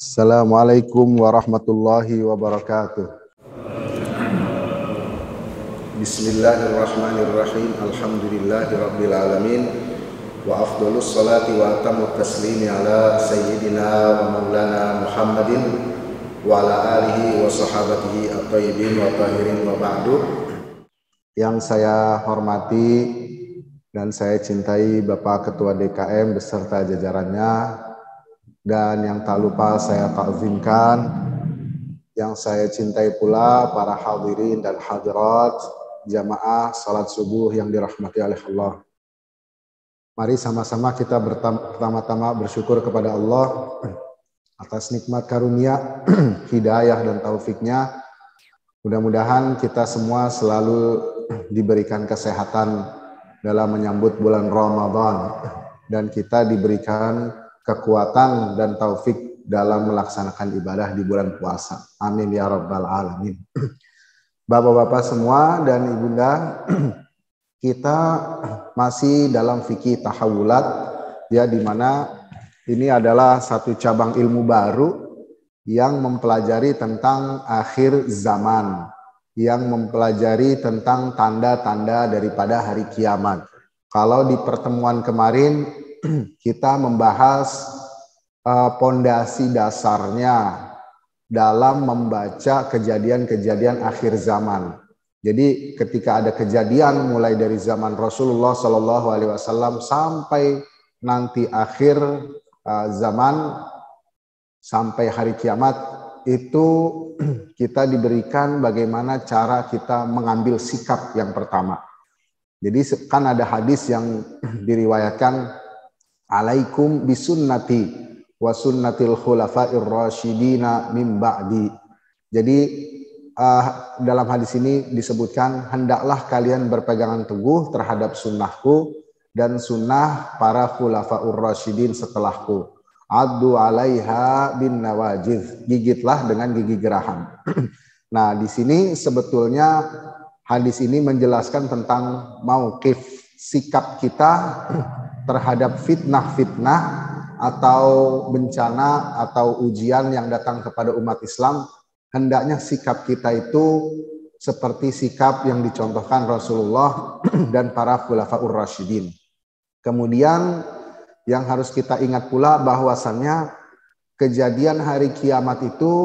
Assalamualaikum warahmatullahi wabarakatuh. Bismillahirrahmanirrahim. Alhamdulillahirabbil alamin. Wa afdhalus salati wa atamut taslimi ala sayyidina wa maulana Muhammadin wa ala alihi wa sahabatihi at-thayyibin wa tahirin wa ba'du. Yang saya hormati dan saya cintai Bapak Ketua DKM beserta jajarannya, dan yang tak lupa saya takzimkan, yang saya cintai pula para hadirin dan hadirat jamaah salat subuh yang dirahmati oleh Allah. Mari sama-sama kita pertama-tama bersyukur kepada Allah atas nikmat karunia, hidayah dan taufiknya. Mudah-mudahan kita semua selalu diberikan kesehatan dalam menyambut bulan Ramadan, dan kita diberikan kekuatan dan taufik dalam melaksanakan ibadah di bulan puasa. Amin ya rabbal alamin. Bapak-bapak semua dan ibunda, kita masih dalam fikih tahawulat, ya, di mana ini adalah satu cabang ilmu baru yang mempelajari tentang akhir zaman, yang mempelajari tentang tanda-tanda daripada hari kiamat. Kalau di pertemuan kemarin kita membahas pondasi dasarnya dalam membaca kejadian-kejadian akhir zaman. Jadi ketika ada kejadian mulai dari zaman Rasulullah SAW sampai nanti akhir zaman, sampai hari kiamat, itu kita diberikan bagaimana cara kita mengambil sikap yang pertama. Jadi kan ada hadis yang diriwayatkan, alaikum bisunnati wa sunnatil khulafa'ir rasyidina min ba'di. Jadi dalam hadis ini disebutkan, hendaklah kalian berpegangan teguh terhadap sunnahku dan sunnah para khulafa'ur rasyidin setelahku. Addu alaiha bin nawajidh, gigitlah dengan gigi geraham. Nah, di sini sebetulnya hadis ini menjelaskan tentang mauqif, sikap kita terhadap fitnah-fitnah atau bencana atau ujian yang datang kepada umat Islam. Hendaknya sikap kita itu seperti sikap yang dicontohkan Rasulullah dan para khulafaur rasyidin. Kemudian yang harus kita ingat pula bahwasannya kejadian hari kiamat itu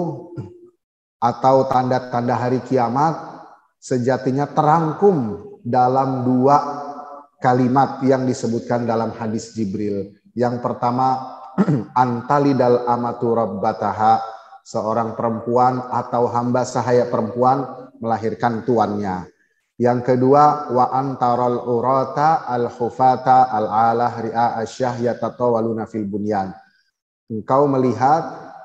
atau tanda-tanda hari kiamat sejatinya terangkum dalam dua kalimat yang disebutkan dalam hadis Jibril. Yang pertama, antalidal amatu rabbataha, seorang perempuan atau hamba sahaya perempuan melahirkan tuannya. Yang kedua, wa antaral urata al-khufata al-alah ri'a asyahyata tawaluna fil bunyan. Engkau melihat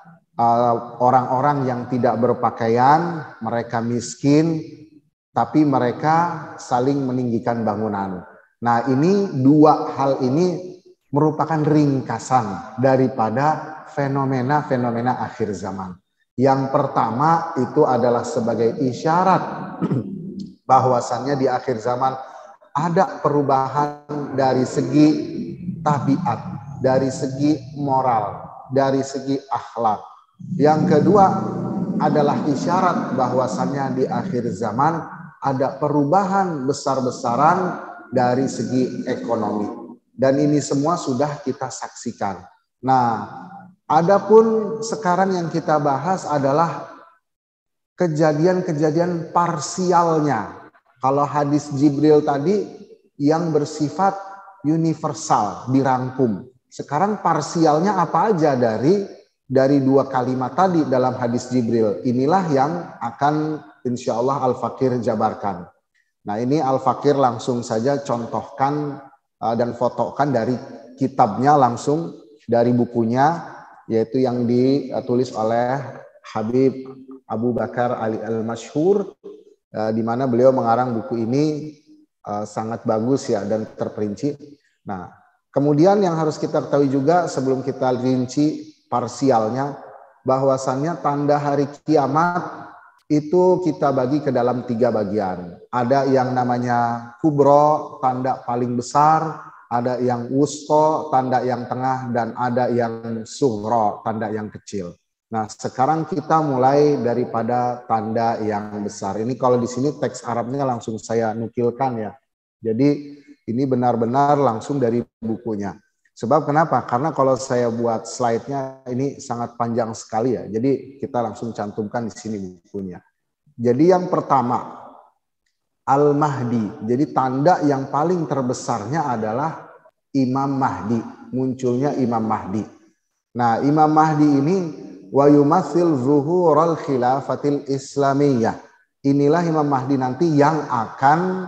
orang-orang yang tidak berpakaian, mereka miskin, tapi mereka saling meninggikan bangunan. Nah, ini dua hal ini merupakan ringkasan daripada fenomena-fenomena akhir zaman. Yang pertama itu adalah sebagai isyarat bahwasannya di akhir zaman ada perubahan dari segi tabiat, dari segi moral, dari segi akhlak. Yang kedua adalah isyarat bahwasannya di akhir zaman ada perubahan besar-besaran dari segi ekonomi. Dan ini semua sudah kita saksikan. Nah, adapun sekarang yang kita bahas adalah kejadian-kejadian parsialnya. Kalau hadis Jibril tadi yang bersifat universal, dirangkum. Sekarang parsialnya apa aja dari dua kalimat tadi dalam hadis Jibril. Inilah yang akan insya Allah Al-Fakir jabarkan. Nah, ini Al-Fakir langsung saja contohkan dan fotokan dari kitabnya, langsung dari bukunya, yaitu yang ditulis oleh Habib Abu Bakar Ali Al-Masyhur, di mana beliau mengarang buku ini sangat bagus ya dan terperinci. Nah, kemudian yang harus kita ketahui juga sebelum kita rinci parsialnya, bahwasannya tanda hari kiamat itu kita bagi ke dalam 3 bagian. Ada yang namanya kubro, tanda paling besar, ada yang wusto, tanda yang tengah, dan ada yang sugro, tanda yang kecil. Nah, sekarang kita mulai daripada tanda yang besar. Ini kalau di sini teks Arabnya langsung saya nukilkan ya. Jadi ini benar-benar langsung dari bukunya. Sebab kenapa? Karena kalau saya buat slide-nya ini sangat panjang sekali ya. Jadi kita langsung cantumkan di sini bukunya. Jadi yang pertama, Al-Mahdi. Jadi tanda yang paling terbesarnya adalah Imam Mahdi. Munculnya Imam Mahdi. Nah, Imam Mahdi ini wa yumatsil zuhural khilafatil islamiyah. Inilah Imam Mahdi nanti yang akan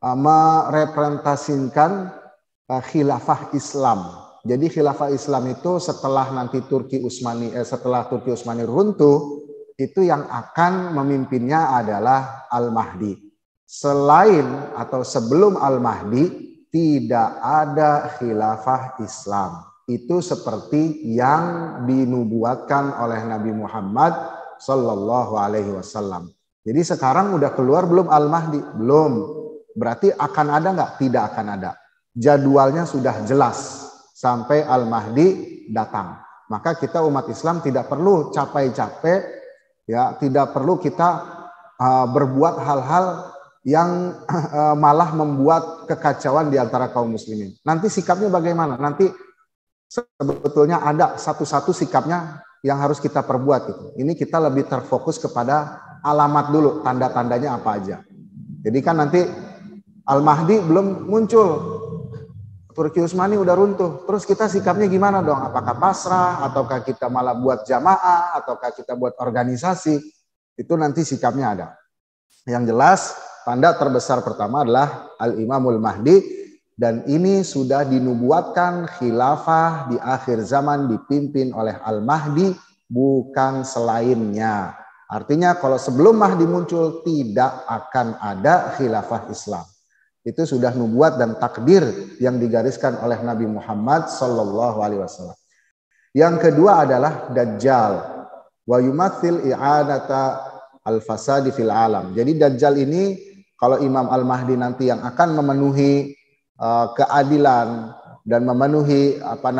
merepresentasikan khilafah Islam. Jadi khilafah Islam itu setelah nanti setelah Turki Utsmani runtuh, itu yang akan memimpinnya adalah Al-Mahdi. Selain atau sebelum Al-Mahdi tidak ada khilafah Islam. Itu seperti yang dinubuatkan oleh Nabi Muhammad Sallallahu Alaihi Wasallam. Jadi sekarang udah keluar belum Al-Mahdi? Belum. Berarti akan ada nggak? Tidak akan ada. Jadwalnya sudah jelas sampai Al-Mahdi datang. Maka kita umat Islam tidak perlu capek-capek, ya, tidak perlu kita berbuat hal-hal yang malah membuat kekacauan di antara kaum muslimin. Nanti sikapnya bagaimana? Nanti sebetulnya ada satu-satu sikapnya yang harus kita perbuat gitu. Ini kita lebih terfokus kepada alamat dulu, tanda-tandanya apa aja. Jadi kan nanti Al-Mahdi belum muncul, Turki Utsmani udah runtuh. Terus kita sikapnya gimana dong? Apakah pasrah, ataukah kita malah buat jamaah, ataukah kita buat organisasi? Itu nanti sikapnya ada. Yang jelas tanda terbesar pertama adalah Al-Imamul Mahdi. Dan ini sudah dinubuatkan khilafah di akhir zaman dipimpin oleh Al-Mahdi, bukan selainnya. Artinya kalau sebelum Mahdi muncul tidak akan ada khilafah Islam. Itu sudah nubuat dan takdir yang digariskan oleh Nabi Muhammad Sallallahu Alaihi Wasallam. Yang kedua adalah Dajjal. Wa yumatsil i'anata al-fasadi fil alam. Jadi Dajjal ini kalau Imam Al-Mahdi nanti yang akan memenuhi keadilan dan memenuhi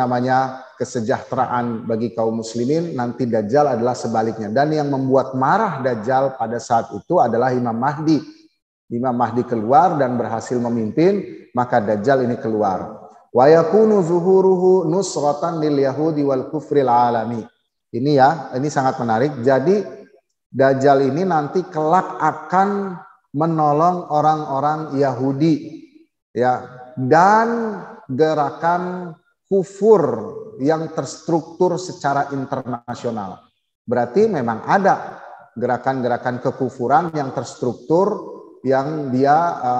kesejahteraan bagi kaum muslimin, nanti Dajjal adalah sebaliknya. Dan yang membuat marah Dajjal pada saat itu adalah Imam Mahdi. Imam Mahdi keluar dan berhasil memimpin, maka Dajjal ini keluar. Wa yakunu zuhuruhu nusratan lil yahudi wal kufril alami. Ini ya, ini sangat menarik. Jadi Dajjal ini nanti kelak akan menolong orang-orang Yahudi, ya, dan gerakan kufur yang terstruktur secara internasional. Berarti memang ada gerakan-gerakan kekufuran yang terstruktur, yang dia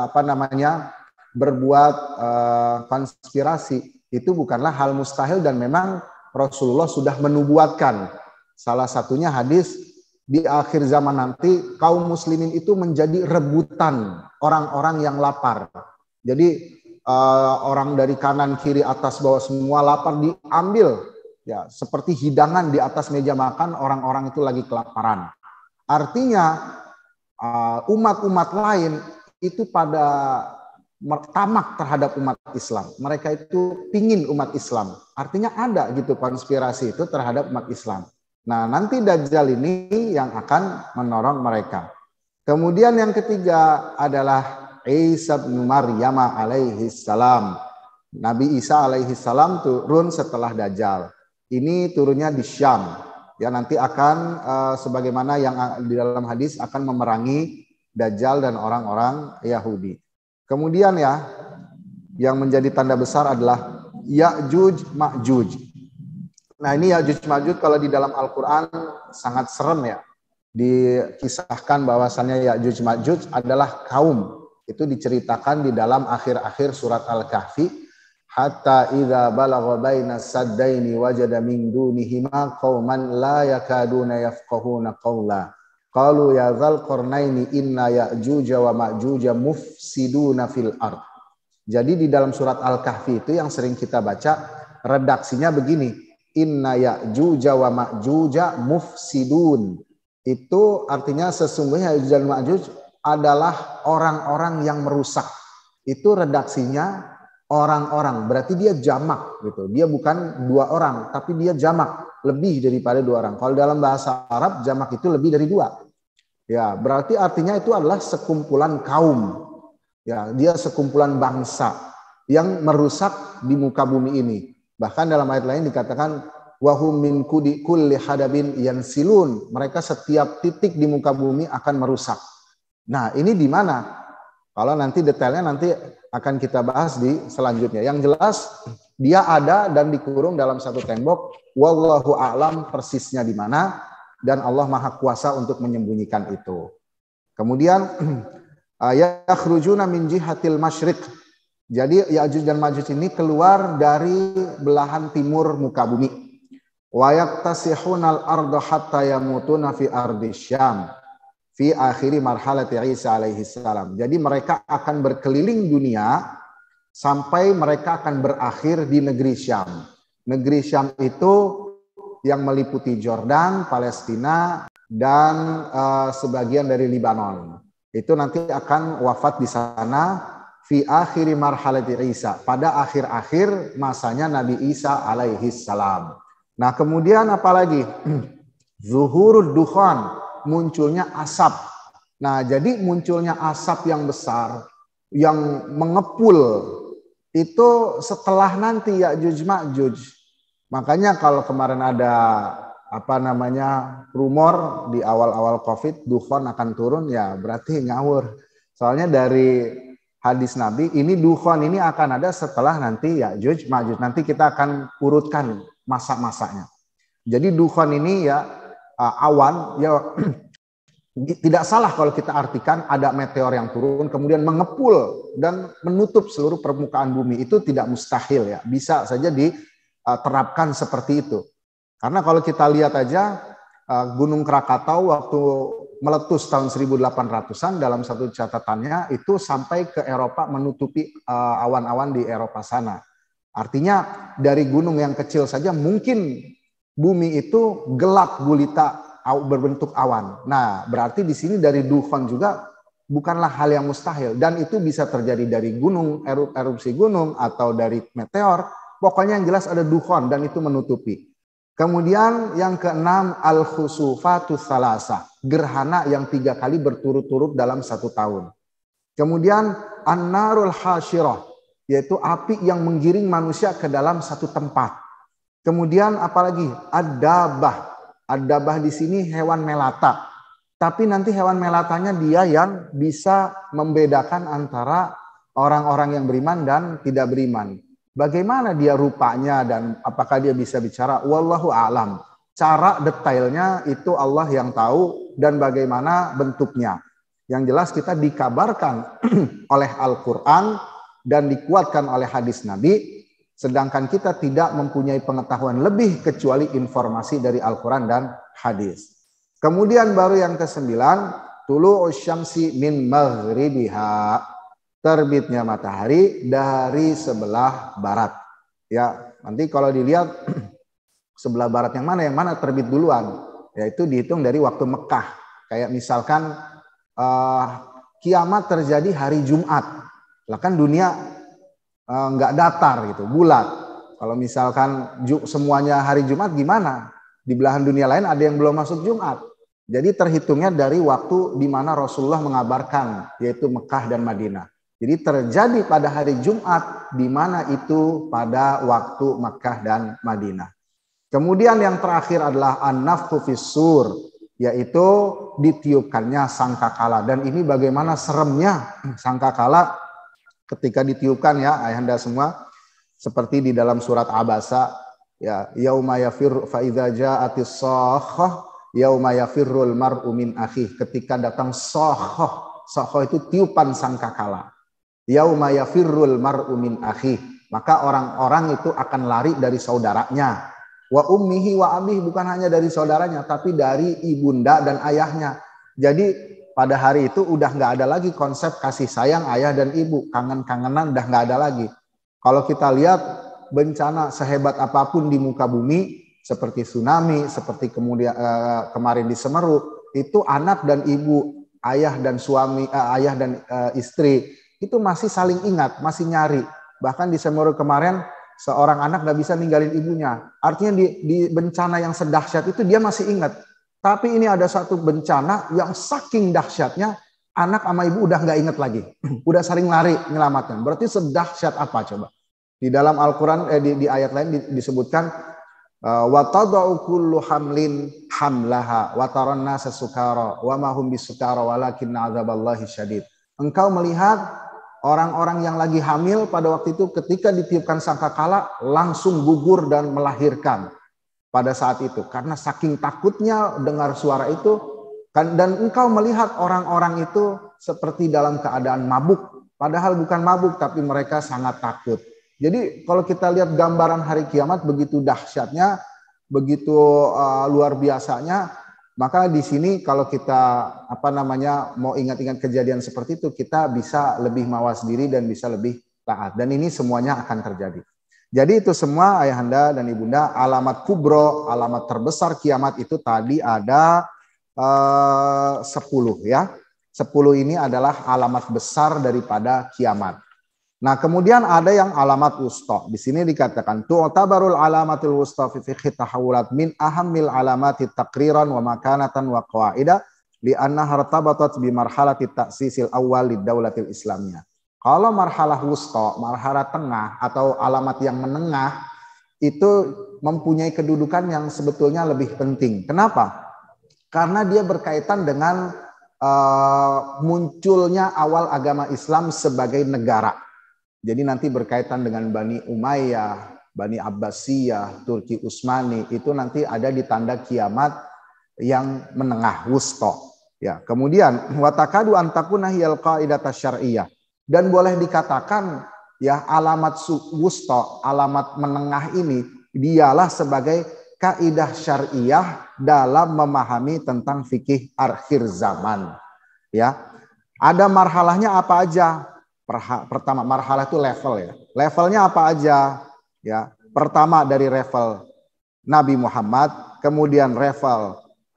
berbuat konspirasi. Itu bukanlah hal mustahil dan memang Rasulullah sudah menubuatkan. Salah satunya hadis, di akhir zaman nanti kaum muslimin itu menjadi rebutan orang-orang yang lapar. Jadi orang dari kanan, kiri, atas, bawah semua lapar diambil, ya, seperti hidangan di atas meja makan, orang-orang itu lagi kelaparan. Artinya umat-umat lain itu pada tamak terhadap umat Islam. Mereka itu pingin umat Islam. Artinya ada gitu konspirasi itu terhadap umat Islam. Nah, nanti Dajjal ini yang akan menolong mereka. Kemudian yang ketiga adalah Isa bin Maryam alaihi salam. Nabi Isa alaihi salam turun setelah Dajjal. Ini turunnya di Syam. Ya, nanti akan sebagaimana yang di dalam hadis akan memerangi Dajjal dan orang-orang Yahudi. Kemudian ya, yang menjadi tanda besar adalah Ya'juj Ma'juj. Nah, ini Ya'juj Ma'juj kalau di dalam Al-Qur'an sangat serem ya. Dikisahkan bahwasannya Ya'juj Ma'juj adalah kaum. Itu diceritakan di dalam akhir-akhir surat Al-Kahfi. Hatta idza balagha baina saddaini wajada min dunihima qauman la yakaduna yafqahuna qawla. Qalu ya dzal qarnaini inna ya'juj wa ma'juj mufsiduna fil ard. Jadi di dalam surat Al-Kahfi itu yang sering kita baca redaksinya begini. Inna ya'juj wa ma'juj mufsidun. Itu artinya sesungguhnya Ya'juj dan Ma'juj adalah orang-orang yang merusak. Itu redaksinya orang-orang, berarti dia jamak gitu. Dia bukan dua orang, tapi dia jamak. lebih daripada 2 orang. Kalau dalam bahasa Arab jamak itu lebih dari 2. Ya, berarti artinya itu adalah sekumpulan kaum. Ya, dia sekumpulan bangsa yang merusak di muka bumi ini. Bahkan dalam ayat lain dikatakan wahum min kulli hadabin yansilun. Mereka setiap titik di muka bumi akan merusak. Nah, ini di mana? Kalau nanti detailnya nanti akan kita bahas di selanjutnya. Yang jelas dia ada dan dikurung dalam satu tembok. Wallahu a'lam persisnya di mana, dan Allah Maha Kuasa untuk menyembunyikan itu. Kemudian yakhrujuna min jihatil masyriq. Jadi Ya'juj dan Ma'juj ini keluar dari belahan timur muka bumi. Wa yaktasihunal arda hatta yamutuna fi ardi Syam fi akhiri marhalati Isa alaihi salam. Jadi mereka akan berkeliling dunia sampai mereka akan berakhir di negeri Syam. Negeri Syam itu yang meliputi Jordan, Palestina, dan sebagian dari Libanon. Itu nanti akan wafat di sana fi akhiri marhalati Isa, pada akhir-akhir masanya Nabi Isa alaihi salam. Nah, kemudian apalagi? Zuhurud dukhan, munculnya asap. Nah, jadi munculnya asap yang besar yang mengepul itu setelah nanti Ya'juj Ma'juj. Makanya kalau kemarin ada rumor di awal-awal Covid dukhon akan turun, ya berarti ngawur. Soalnya dari hadis Nabi ini dukhon ini akan ada setelah nanti Ya'juj Ma'juj. Nanti kita akan urutkan masa-masanya. Jadi dukhon ini ya awan ya tidak salah kalau kita artikan ada meteor yang turun kemudian mengepul dan menutup seluruh permukaan bumi, itu tidak mustahil ya. Bisa saja diterapkan seperti itu. Karena kalau kita lihat aja Gunung Krakatau waktu meletus tahun 1800-an dalam satu catatannya itu sampai ke Eropa menutupi awan-awan di Eropa sana. Artinya dari gunung yang kecil saja mungkin bumi itu gelap gulita berbentuk awan. Nah, berarti di sini dari dukhon juga bukanlah hal yang mustahil, dan itu bisa terjadi dari gunung, erupsi gunung atau dari meteor. Pokoknya yang jelas ada dukhon dan itu menutupi. Kemudian yang keenam al-khusufatu tsalasa, gerhana yang 3 kali berturut-turut dalam 1 tahun. Kemudian an-narul hasyirah, yaitu api yang menggiring manusia ke dalam satu tempat. Kemudian apalagi ad-dabah. Ad-dabah di sini hewan melata. Tapi nanti hewan melatanya dia yang bisa membedakan antara orang-orang yang beriman dan tidak beriman. Bagaimana dia rupanya dan apakah dia bisa bicara? Wallahu a'lam. Cara detailnya itu Allah yang tahu dan bagaimana bentuknya. Yang jelas kita dikabarkan oleh Al-Quran dan dikuatkan oleh hadis Nabi. Sedangkan kita tidak mempunyai pengetahuan lebih kecuali informasi dari Al-Quran dan hadis. Kemudian baru yang ke-9, tulu'us syamsi min maghribiha, terbitnya matahari dari sebelah barat. Ya, nanti kalau dilihat sebelah barat yang mana terbit duluan, yaitu dihitung dari waktu Mekah. Kayak misalkan kiamat terjadi hari Jumat, lah kan dunia nggak datar gitu, bulat. Kalau misalkan semuanya hari Jumat gimana? Di belahan dunia lain ada yang belum masuk Jumat. Jadi terhitungnya dari waktu di mana Rasulullah mengabarkan, yaitu Mekah dan Madinah. Jadi terjadi pada hari Jumat, di mana itu pada waktu Mekah dan Madinah. Kemudian yang terakhir adalah an-nafkhu fis-sur, yaitu ditiupkannya sangkakala. Dan ini bagaimana seremnya sangkakala ketika ditiupkan ya ayahanda semua, seperti di dalam surat Abasa ya, yauma yafir fa idza ja'atis sakhah yauma yafirrul mar'u min akhih, ketika datang sakhah itu tiupan sangkakala. Yauma yafirrul mar'u min akhih, maka orang-orang itu akan lari dari saudaranya. Wa ummihi wa abih, bukan hanya dari saudaranya tapi dari ibunda dan ayahnya. Jadi pada hari itu udah nggak ada lagi konsep kasih sayang ayah dan ibu, kangen-kangenan udah nggak ada lagi. Kalau kita lihat bencana sehebat apapun di muka bumi, seperti tsunami, seperti kemudian kemarin di Semeru, itu anak dan ibu, ayah dan suami, istri itu masih saling ingat, masih nyari. Bahkan di Semeru kemarin Seorang anak nggak bisa ninggalin ibunya. Artinya di bencana yang sedahsyat itu dia masih ingat. Tapi ini ada satu bencana yang saking dahsyatnya, anak sama ibu udah nggak ingat lagi. Udah saling lari menyelamatkan. Berarti sedahsyat apa coba? Di dalam Al-Quran, di ayat lain disebutkan, wa tada'u kullu hamlin hamlaha wa taranna sesukara wa ma hum bisukara walakinna azaballahi syadid. Engkau melihat orang-orang yang lagi hamil pada waktu itu ketika ditiupkan sangkakala langsung gugur dan melahirkan pada saat itu. Karena saking takutnya dengar suara itu, dan engkau melihat orang-orang itu seperti dalam keadaan mabuk. Padahal bukan mabuk, tapi mereka sangat takut. Jadi kalau kita lihat gambaran hari kiamat begitu dahsyatnya, begitu luar biasanya, maka di sini kalau kita mau ingat-ingat kejadian seperti itu, kita bisa lebih mawas diri dan bisa lebih taat. Dan ini semuanya akan terjadi. Jadi itu semua ayahanda dan ibunda, alamat kubro, alamat terbesar kiamat itu tadi ada 10 ya. 10 ini adalah alamat besar daripada kiamat. Nah, kemudian ada yang alamat wusta. Di sini dikatakan tu'tabarul alamatul wusta fi fiqh tahawulat min ahammil alamati taqriran wa makanatan wa qawaida li anna hartabatat bi marhalati ta'sisil awal lidaulatil islamiyah. Kalau marhalah wusta, marhalah tengah atau alamat yang menengah itu mempunyai kedudukan yang sebetulnya lebih penting. Kenapa? Karena dia berkaitan dengan munculnya awal agama Islam sebagai negara. Jadi nanti berkaitan dengan Bani Umayyah, Bani Abbasiyah, Turki Utsmani, itu nanti ada di tanda kiamat yang menengah, wusta. Ya, kemudian watakadu antakuna hiyal qaidah syar'iyyah. Dan boleh dikatakan ya alamat wusta, alamat menengah ini dialah sebagai kaidah syar'iyyah dalam memahami tentang fikih akhir zaman. Ya. Ada marhalahnya apa aja? Pertama, marhalah itu level ya. Levelnya apa aja? Ya, pertama dari level Nabi Muhammad, kemudian level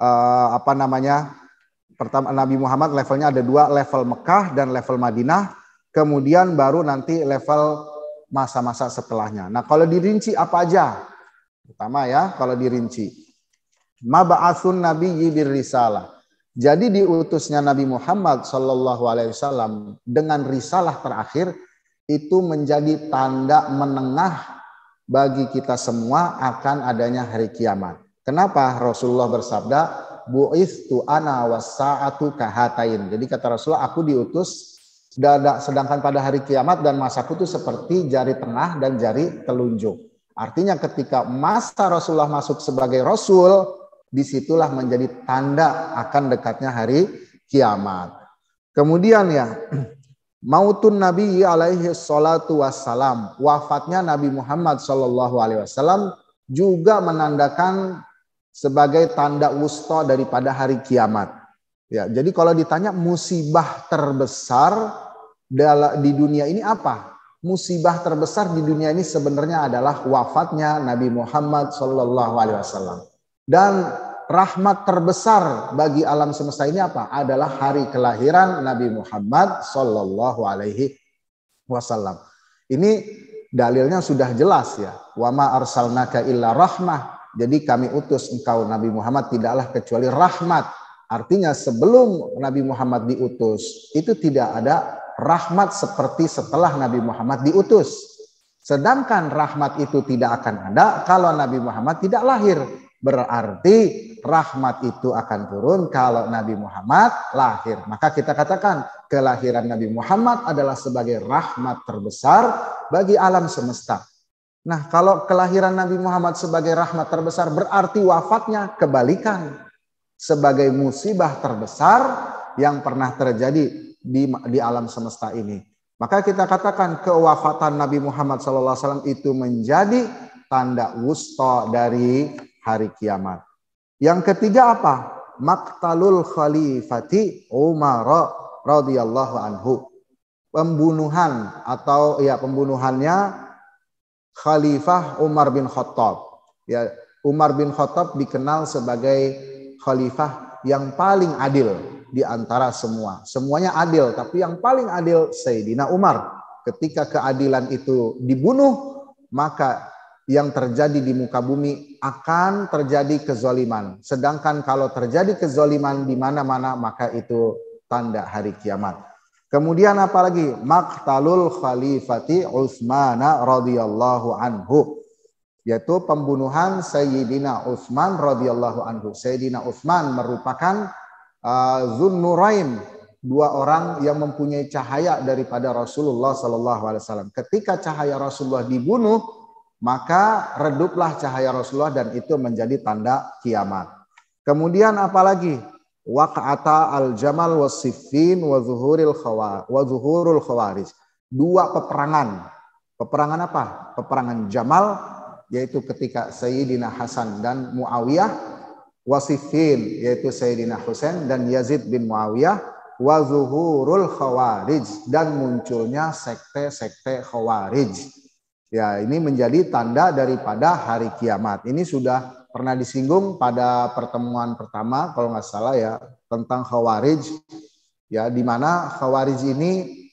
pertama Nabi Muhammad levelnya ada 2, level Mekah dan level Madinah, kemudian baru nanti level masa-masa setelahnya. Nah, kalau dirinci apa aja? Pertama ya, kalau dirinci mab'atsun nabiyyi birrisalah. Jadi diutusnya Nabi Muhammad SAW dengan risalah terakhir itu menjadi tanda menengah bagi kita semua akan adanya hari kiamat. Kenapa? Rasulullah bersabda, bu'ithu ana was-sa'atu kahatain. Jadi kata Rasulullah, aku diutus sedangkan pada hari kiamat dan masaku itu seperti jari tengah dan jari telunjuk. Artinya ketika masa Rasulullah masuk sebagai Rasul, disitulah menjadi tanda akan dekatnya hari kiamat. Kemudian ya, mautun Nabi alaihi salatu wassalam, wafatnya Nabi Muhammad sallallahu alaihi wasallam juga menandakan sebagai tanda wusta daripada hari kiamat. Ya, jadi kalau ditanya musibah terbesar di dunia ini apa? Musibah terbesar di dunia ini sebenarnya adalah wafatnya Nabi Muhammad sallallahu alaihi wasallam. Dan rahmat terbesar bagi alam semesta ini apa? Adalah hari kelahiran Nabi Muhammad sallallahu alaihi wasallam. Ini dalilnya sudah jelas ya. Wa ma arsalnaka illa rahmah. Jadi kami utus engkau Nabi Muhammad tidaklah kecuali rahmat. Artinya sebelum Nabi Muhammad diutus itu tidak ada rahmat seperti setelah Nabi Muhammad diutus. Sedangkan rahmat itu tidak akan ada kalau Nabi Muhammad tidak lahir. Berarti rahmat itu akan turun kalau Nabi Muhammad lahir. Maka kita katakan kelahiran Nabi Muhammad adalah sebagai rahmat terbesar bagi alam semesta. Nah, kalau kelahiran Nabi Muhammad sebagai rahmat terbesar berarti wafatnya kebalikan. Sebagai musibah terbesar yang pernah terjadi di alam semesta ini. Maka kita katakan kewafatan Nabi Muhammad SAW itu menjadi tanda wusta dari hari kiamat. Yang ketiga apa? Maqtalul khalifati Umar radhiyallahu anhu. Pembunuhan atau ya pembunuhannya Khalifah Umar bin Khattab. Ya, Umar bin Khattab dikenal sebagai khalifah yang paling adil di antara semua. Semuanya adil, tapi yang paling adil Sayyidina Umar. Ketika keadilan itu dibunuh, maka yang terjadi di muka bumi akan terjadi kezaliman. Sedangkan kalau terjadi kezaliman di mana-mana, maka itu tanda hari kiamat. Kemudian apalagi? Maqtalul khalifati Utsman radhiyallahu anhu, yaitu pembunuhan Sayyidina Utsman radhiyallahu anhu. Sayyidina Utsman merupakan Zunnurain, dua orang yang mempunyai cahaya daripada Rasulullah sallallahu alaihi wasallam. Ketika cahaya Rasulullah dibunuh, maka reduplah cahaya Rasulullah dan itu menjadi tanda kiamat. Kemudian apalagi? Waqa'ata al-Jamal was-Siffin wa zuhurul khawarij. Dua peperangan. Peperangan apa? Peperangan Jamal, yaitu ketika Sayyidina Hasan dan Muawiyah, wa-Siffin, yaitu Sayyidina Husain dan Yazid bin Muawiyah, wa zuhurul khawarij, dan munculnya sekte-sekte khawarij. Ya, ini menjadi tanda daripada hari kiamat. Ini sudah pernah disinggung pada pertemuan pertama kalau nggak salah ya, tentang khawarij, ya, di mana khawarij ini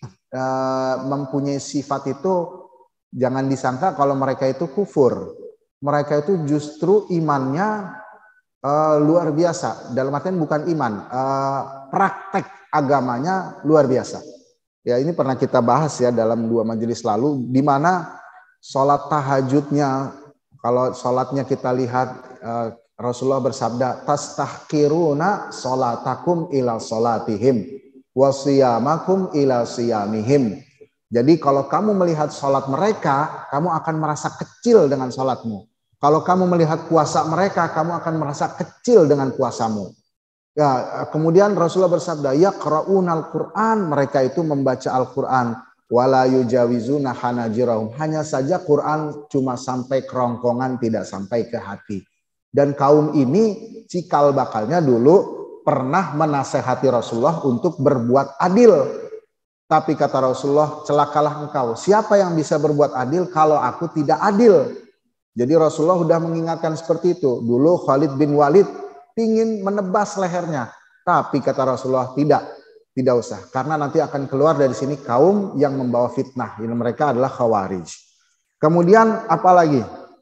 mempunyai sifat itu, jangan disangka kalau mereka itu kufur. Mereka itu justru imannya luar biasa. Dalam artian bukan iman, praktek agamanya luar biasa. Ya, ini pernah kita bahas ya dalam 2 majelis lalu, di mana sholat tahajudnya, kalau sholatnya kita lihat, Rasulullah bersabda, tastahkiruna sholatakum ila sholatihim wasiyamakum ila siyamihim. Jadi kalau kamu melihat sholat mereka, kamu akan merasa kecil dengan sholatmu. Kalau kamu melihat puasa mereka, kamu akan merasa kecil dengan puasamu. Ya, kemudian Rasulullah bersabda, yaqra'unal Qur'an, mereka itu membaca Al-Qur'an, wala yujawizuna hanajirahum, hanya saja Quran cuma sampai kerongkongan, tidak sampai ke hati. Dan kaum ini cikal bakalnya dulu pernah menasehati Rasulullah untuk berbuat adil. Tapi kata Rasulullah, celakalah engkau. Siapa yang bisa berbuat adil kalau aku tidak adil? Jadi Rasulullah sudah mengingatkan seperti itu. Dulu Khalid bin Walid ingin menebas lehernya. Tapi kata Rasulullah, tidak usah. Karena nanti akan keluar dari sini kaum yang membawa fitnah. Ini mereka adalah khawarij. Kemudian apalagi?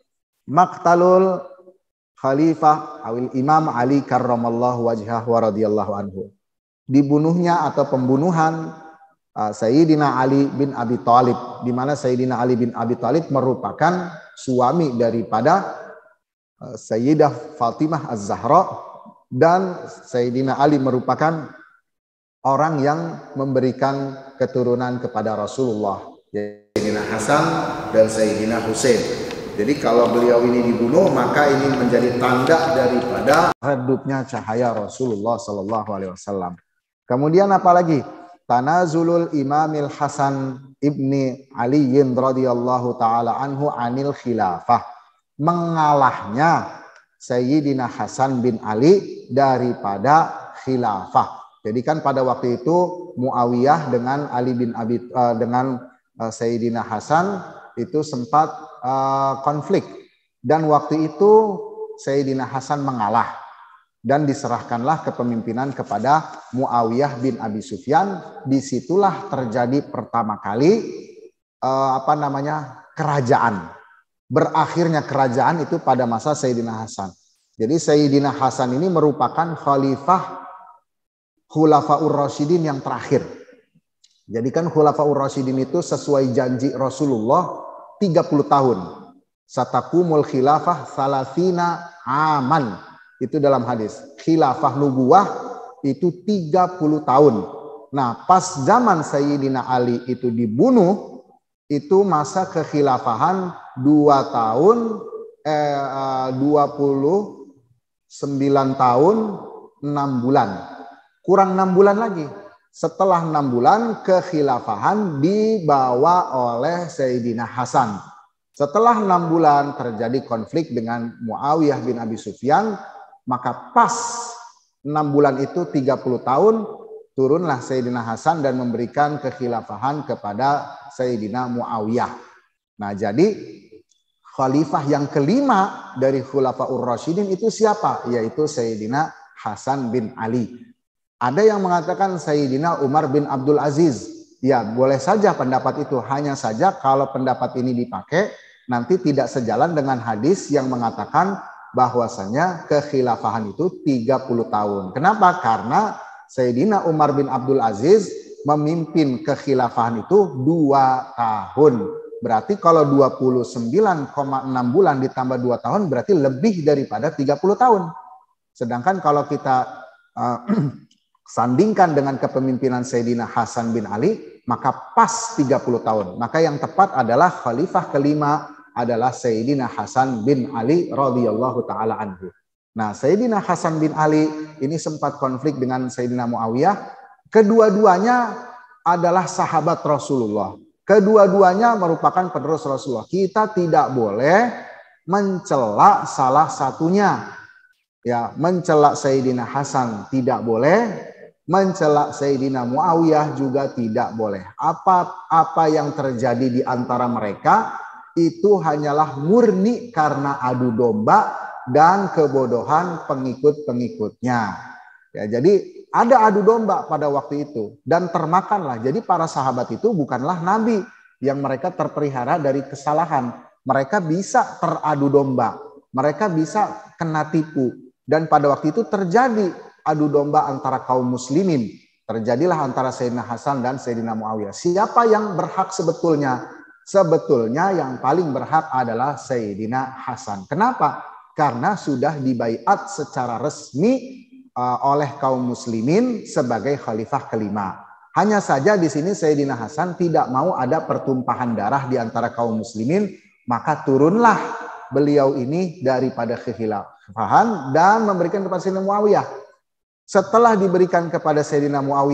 Maqtalul Khalifah awil Imam Ali karramallahu wajhahu wa radhiyallahu anhu. Dibunuhnya atau pembunuhan Sayyidina Ali bin Abi Thalib, di mana Sayyidina Ali bin Abi Thalib merupakan suami daripada Sayyidah Fatimah Az-Zahra, dan Sayyidina Ali merupakan orang yang memberikan keturunan kepada Rasulullah, Sayyidina Hasan dan Sayyidina Husain. Jadi kalau beliau ini dibunuh, maka ini menjadi tanda daripada redupnya cahaya Rasulullah Sallallahu Alaihi Wasallam. Kemudian apalagi? Tanazulul Imamil Hasan ibni Aliyin radhiyallahu taala anhu anil khilafah. Mengalahnya Sayyidina Hasan bin Ali daripada khilafah. Jadi kan pada waktu itu Muawiyah dengan dengan Sayyidina Hasan itu sempat konflik, dan waktu itu Sayyidina Hasan mengalah dan diserahkanlah kepemimpinan kepada Muawiyah bin Abi Sufyan. Disitulah terjadi pertama kali kerajaan. Berakhirnya kerajaan itu pada masa Sayyidina Hasan. Jadi Sayyidina Hasan ini merupakan khalifah Khulafaur Rasyidin yang terakhir. Jadi kan Khulafaur Rasyidin itu sesuai janji Rasulullah 30 tahun. Satakumul khilafah salasina aman. Itu dalam hadis. Khilafah nubuwah itu 30 tahun. Nah, pas zaman Sayyidina Ali itu dibunuh, itu masa kekhilafahan 2 tahun 29 tahun 6 bulan. Kurang 6 bulan lagi. Setelah 6 bulan kekhilafahan dibawa oleh Sayyidina Hasan. Setelah 6 bulan terjadi konflik dengan Muawiyah bin Abi Sufyan, maka pas 6 bulan itu 30 tahun turunlah Sayyidina Hasan dan memberikan kekhilafahan kepada Sayyidina Muawiyah. Nah, jadi khalifah yang kelima dari Khulafaur Rasyidin itu siapa? Yaitu Sayyidina Hasan bin Ali. Ada yang mengatakan Sayyidina Umar bin Abdul Aziz. Ya, boleh saja pendapat itu. Hanya saja kalau pendapat ini dipakai, nanti tidak sejalan dengan hadis yang mengatakan bahwasanya kekhilafahan itu 30 tahun. Kenapa? Karena Sayyidina Umar bin Abdul Aziz memimpin kekhilafahan itu 2 tahun. Berarti kalau 29,6 bulan ditambah 2 tahun berarti lebih daripada 30 tahun. Sedangkan kalau kita sandingkan dengan kepemimpinan Sayyidina Hasan bin Ali, maka pas 30 tahun. Maka yang tepat adalah khalifah kelima adalah Sayyidina Hasan bin Ali radhiyallahu taala anhu. Nah, Sayyidina Hasan bin Ali ini sempat konflik dengan Sayyidina Muawiyah. Kedua-duanya adalah sahabat Rasulullah. Kedua-duanya merupakan penerus Rasulullah. Kita tidak boleh mencela salah satunya. Ya, mencela Sayyidina Hasan tidak boleh, mencela Sayyidina Muawiyah juga tidak boleh. Apa yang terjadi di antara mereka itu hanyalah murni karena adu domba dan kebodohan pengikut-pengikutnya. Ya, jadi ada adu domba pada waktu itu dan termakanlah. Jadi para sahabat itu bukanlah nabi yang mereka terpelihara dari kesalahan. Mereka bisa teradu domba, mereka bisa kena tipu. Dan pada waktu itu terjadi adu domba antara kaum muslimin. Terjadilah antara Sayyidina Hasan dan Sayyidina Muawiyah. Siapa yang berhak sebetulnya? Sebetulnya yang paling berhak adalah Sayyidina Hasan. Kenapa? Karena sudah dibaiat secara resmi oleh kaum muslimin sebagai khalifah kelima. Hanya saja di sini Sayyidina Hasan tidak mau ada pertumpahan darah di antara kaum muslimin, maka turunlah beliau ini daripada kekhilafahan dan memberikan kepada Sayyidina Muawiyah. Setelah diberikan kepada Sayyidina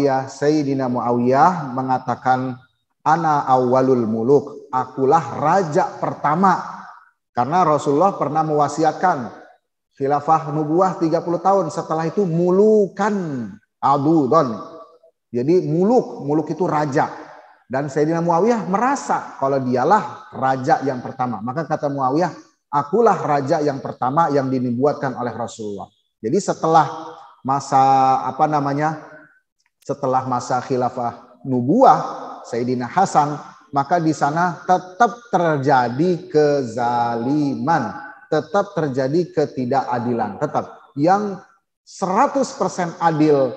Muawiyah mengatakan, ana awwalul muluk, akulah raja pertama. Karena Rasulullah pernah mewasiatkan khilafah nubuwah 30 tahun, setelah itu mulukan adudon. Jadi muluk itu raja. Dan Sayyidina Muawiyah merasa kalau dialah raja yang pertama. Maka kata Muawiyah, akulah raja yang pertama yang dinubuatkan oleh Rasulullah. Jadi setelah masa khilafah nubuwah Sayyidina Hasan, maka di sana tetap terjadi kezaliman, tetap terjadi ketidakadilan, tetap yang 100% adil,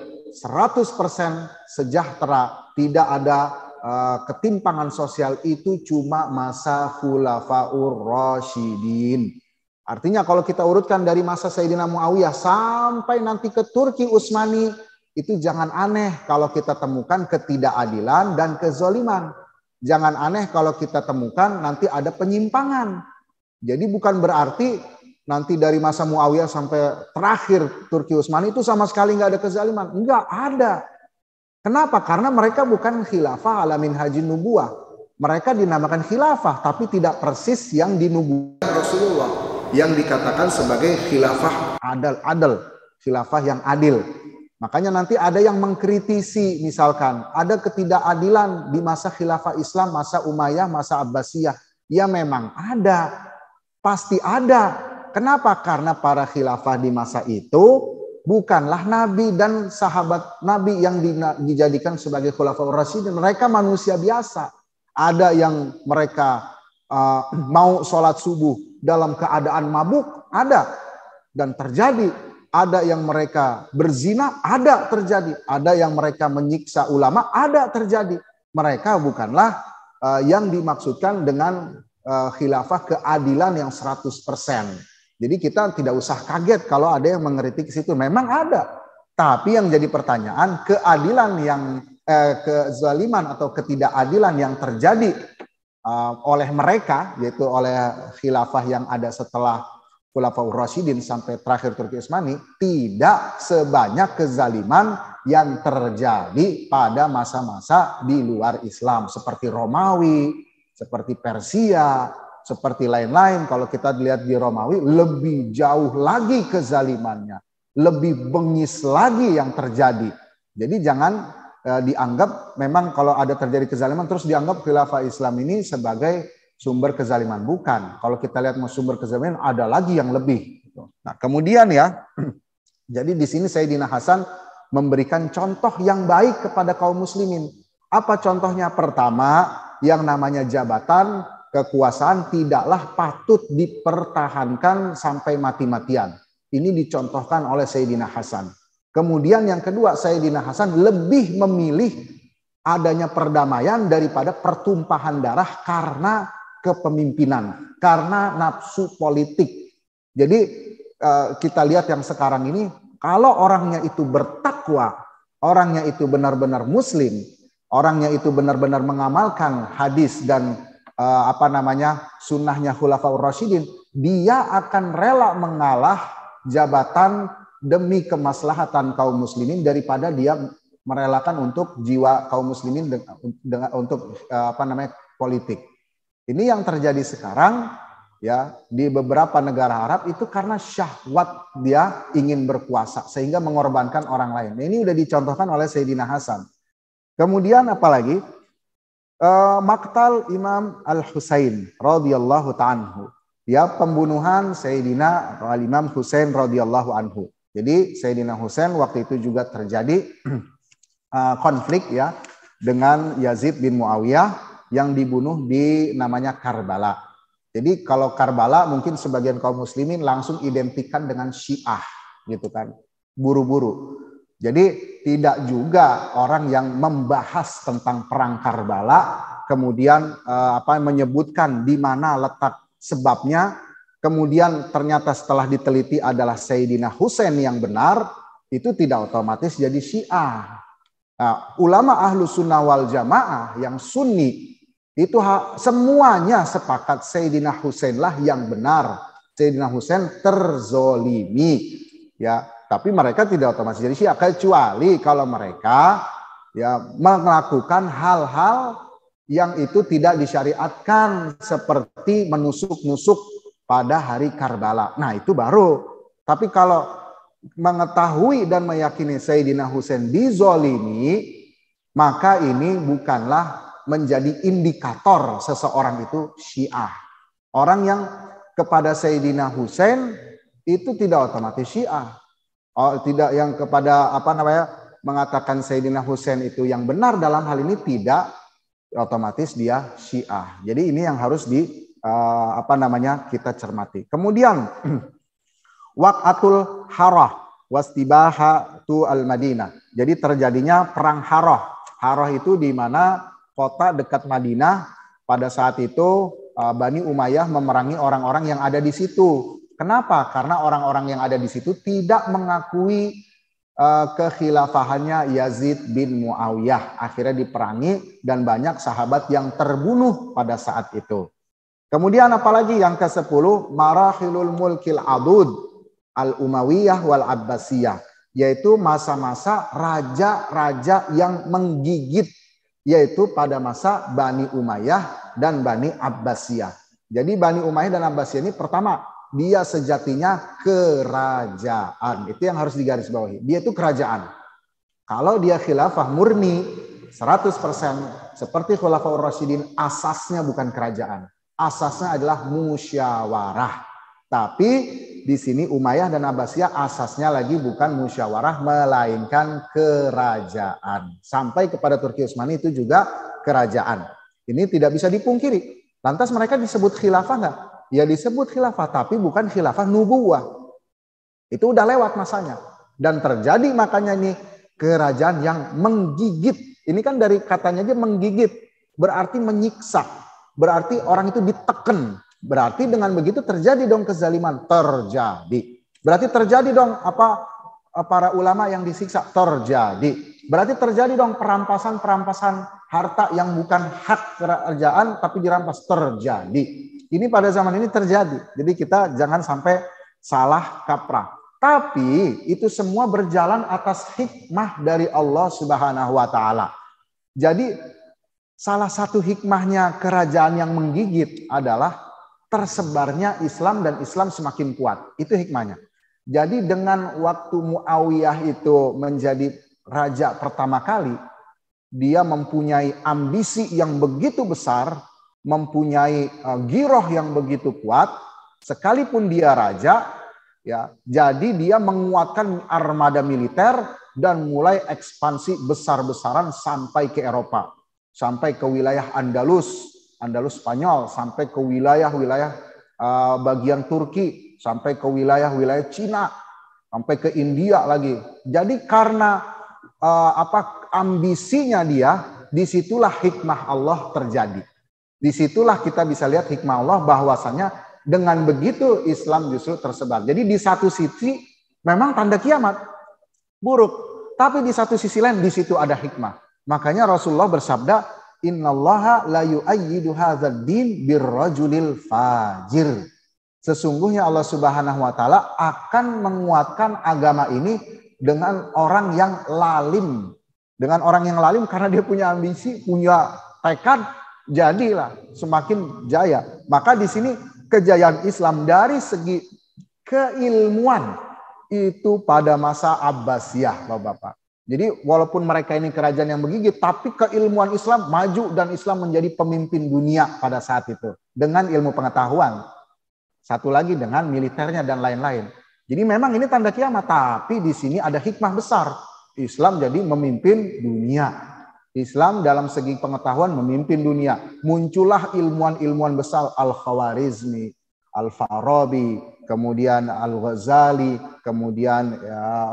100% sejahtera, tidak ada ketimpangan sosial itu cuma masa Khulafaur Rasyidin. Artinya kalau kita urutkan dari masa Sayyidina Muawiyah sampai nanti ke Turki Utsmani, itu jangan aneh kalau kita temukan ketidakadilan dan kezaliman. Jangan aneh kalau kita temukan nanti ada penyimpangan. Jadi bukan berarti nanti dari masa Muawiyah sampai terakhir Turki Utsmani itu sama sekali nggak ada kezaliman. Enggak ada. Kenapa? Karena mereka bukan khilafah ala minhajin nubuwah. Mereka dinamakan khilafah tapi tidak persis yang dinubuatkan Rasulullah, yang dikatakan sebagai khilafah adil, khilafah yang adil. Makanya nanti ada yang mengkritisi, misalkan ada ketidakadilan di masa khilafah Islam, masa Umayyah, masa Abbasiyah. Ya memang ada, pasti ada. Kenapa? Karena para khilafah di masa itu bukanlah nabi dan sahabat nabi yang dijadikan sebagai khulafaur rasyidin. Mereka manusia biasa. Ada yang mereka mau sholat subuh dalam keadaan mabuk, ada dan terjadi. Ada yang mereka berzina, ada terjadi. Ada yang mereka menyiksa ulama, ada terjadi. Mereka bukanlah yang dimaksudkan dengan khilafah keadilan yang 100%. Jadi kita tidak usah kaget kalau ada yang mengkritik situ. Memang ada. Tapi yang jadi pertanyaan, keadilan yang kezaliman atau ketidakadilan yang terjadi oleh mereka, yaitu oleh khilafah yang ada setelah Khulafaur Rasyidin sampai terakhir Turki Utsmani, tidak sebanyak kezaliman yang terjadi pada masa-masa di luar Islam seperti Romawi, seperti Persia, seperti lain-lain. Kalau kita lihat di Romawi lebih jauh lagi kezalimannya, lebih bengis lagi yang terjadi. Jadi jangan dianggap memang kalau ada terjadi kezaliman terus dianggap khilafah Islam ini sebagai sumber kezaliman. Bukan. Kalau kita lihat sumber kezaliman ada lagi yang lebih. Nah, kemudian ya, jadi di sini Sayyidina Hasan memberikan contoh yang baik kepada kaum muslimin. Apa contohnya? Pertama, yang namanya jabatan kekuasaan tidaklah patut dipertahankan sampai mati-matian. Ini dicontohkan oleh Sayyidina Hasan. Kemudian yang kedua, Sayyidina Hasan lebih memilih adanya perdamaian daripada pertumpahan darah karena kepemimpinan, karena nafsu politik. Jadi kita lihat yang sekarang ini, kalau orangnya itu bertakwa, orangnya itu benar-benar muslim, orangnya itu benar-benar mengamalkan hadis dan sunnahnya Khulafaur Rasyidin, dia akan rela mengalah jabatan demi kemaslahatan kaum muslimin daripada dia merelakan untuk jiwa kaum muslimin untuk politik. Ini yang terjadi sekarang ya di beberapa negara Arab itu karena syahwat dia ingin berkuasa sehingga mengorbankan orang lain. Ini udah dicontohkan oleh Sayyidina Hasan. Kemudian apalagi Maktal Imam Al-Husain radhiyallahu ta'ala, ya, pembunuhan Sayyidina Al-Imam Husain radhiyallahu anhu. Jadi Sayyidina Husain waktu itu juga terjadi konflik ya dengan Yazid bin Muawiyah yang dibunuh di namanya Karbala. Jadi kalau Karbala mungkin sebagian kaum muslimin langsung identikan dengan Syiah gitu kan, buru-buru. Jadi tidak juga orang yang membahas tentang perang Karbala kemudian menyebutkan di mana letak sebabnya, kemudian ternyata setelah diteliti adalah Sayyidina Husain yang benar, itu tidak otomatis jadi Syiah. Nah, ulama ahlu sunnah wal jamaah yang sunni itu semuanya sepakat Sayyidina Husain lah yang benar. Sayyidina Husain terzolimi, ya. Tapi mereka tidak otomatis jadi Syiah, kecuali kalau mereka ya melakukan hal-hal yang itu tidak disyariatkan seperti menusuk-nusuk pada hari Karbala. Nah, itu baru. Tapi kalau mengetahui dan meyakini Sayyidina Husain dizolimi, maka ini bukanlah menjadi indikator seseorang itu Syiah. Orang yang kepada Sayyidina Husain itu tidak otomatis Syiah. Tidak yang kepada mengatakan Sayyidina Husain itu yang benar dalam hal ini tidak otomatis dia Syiah. Jadi ini yang harus kita cermati. Kemudian Waqatul Harah wastibahatu al-Madinah. Jadi terjadinya perang Harah. Harah itu di mana kota dekat Madinah. Pada saat itu Bani Umayyah memerangi orang-orang yang ada di situ. Kenapa? Karena orang-orang yang ada di situ tidak mengakui kekhilafahannya Yazid bin Muawiyah. Akhirnya diperangi dan banyak sahabat yang terbunuh pada saat itu. Kemudian apalagi yang ke-10, Marahilul Mulkil Adud Al-Umayyah wal Abbasiyah, yaitu masa-masa raja-raja yang menggigit, yaitu pada masa Bani Umayyah dan Bani Abbasiyah. Jadi Bani Umayyah dan Abbasiyah ini pertama, dia sejatinya kerajaan. Itu yang harus digarisbawahi. Dia itu kerajaan. Kalau dia khilafah murni 100% seperti Khulafaur Rasyidin, asasnya bukan kerajaan. Asasnya adalah musyawarah. Tapi di sini Umayyah dan Abbasiyah asasnya lagi bukan musyawarah melainkan kerajaan. Sampai kepada Turki Utsmani itu juga kerajaan. Ini tidak bisa dipungkiri. Lantas mereka disebut khilafah enggak? Ya disebut khilafah, tapi bukan khilafah nubuwah. Itu udah lewat masanya. Dan terjadi makanya ini kerajaan yang menggigit. Ini kan dari katanya aja menggigit. Berarti menyiksa. Berarti orang itu ditekan. Berarti dengan begitu terjadi dong kezaliman. Terjadi. Berarti terjadi dong para ulama yang disiksa. Terjadi. Berarti terjadi dong perampasan-perampasan harta yang bukan hak kerajaan tapi dirampas. Terjadi. Ini pada zaman ini terjadi. Jadi kita jangan sampai salah kaprah. Tapi itu semua berjalan atas hikmah dari Allah Subhanahu wa taala. Jadi salah satu hikmahnya kerajaan yang menggigit adalah tersebarnya Islam dan Islam semakin kuat. Itu hikmahnya. Jadi dengan waktu Muawiyah itu menjadi raja pertama kali, dia mempunyai ambisi yang begitu besar, mempunyai giroh yang begitu kuat, sekalipun dia raja, ya, jadi dia menguatkan armada militer dan mulai ekspansi besar-besaran sampai ke Eropa, sampai ke wilayah Andalus, Andalus Spanyol, sampai ke wilayah-wilayah bagian Turki, sampai ke wilayah-wilayah Cina, sampai ke India lagi. Jadi karena ambisinya dia, disitulah hikmah Allah terjadi. Disitulah kita bisa lihat hikmah Allah bahwasanya dengan begitu Islam justru tersebar. Jadi di satu sisi memang tanda kiamat buruk, tapi di satu sisi lain di situ ada hikmah. Makanya Rasulullah bersabda, innallaha la yu'ayyidu hadzal din birrajulil fajir. Sesungguhnya Allah Subhanahu wa taala akan menguatkan agama ini dengan orang yang lalim. Dengan orang yang lalim karena dia punya ambisi, punya tekad, jadilah semakin jaya. Maka di sini kejayaan Islam dari segi keilmuan itu pada masa Abbasiyah, Bapak-bapak. Jadi walaupun mereka ini kerajaan yang menggigit, tapi keilmuan Islam maju dan Islam menjadi pemimpin dunia pada saat itu dengan ilmu pengetahuan. Satu lagi dengan militernya dan lain-lain. Jadi memang ini tanda kiamat, tapi di sini ada hikmah besar. Islam jadi memimpin dunia. Islam dalam segi pengetahuan memimpin dunia. Muncullah ilmuwan-ilmuwan besar, Al-Khawarizmi, Al-Farabi, kemudian Al-Ghazali, kemudian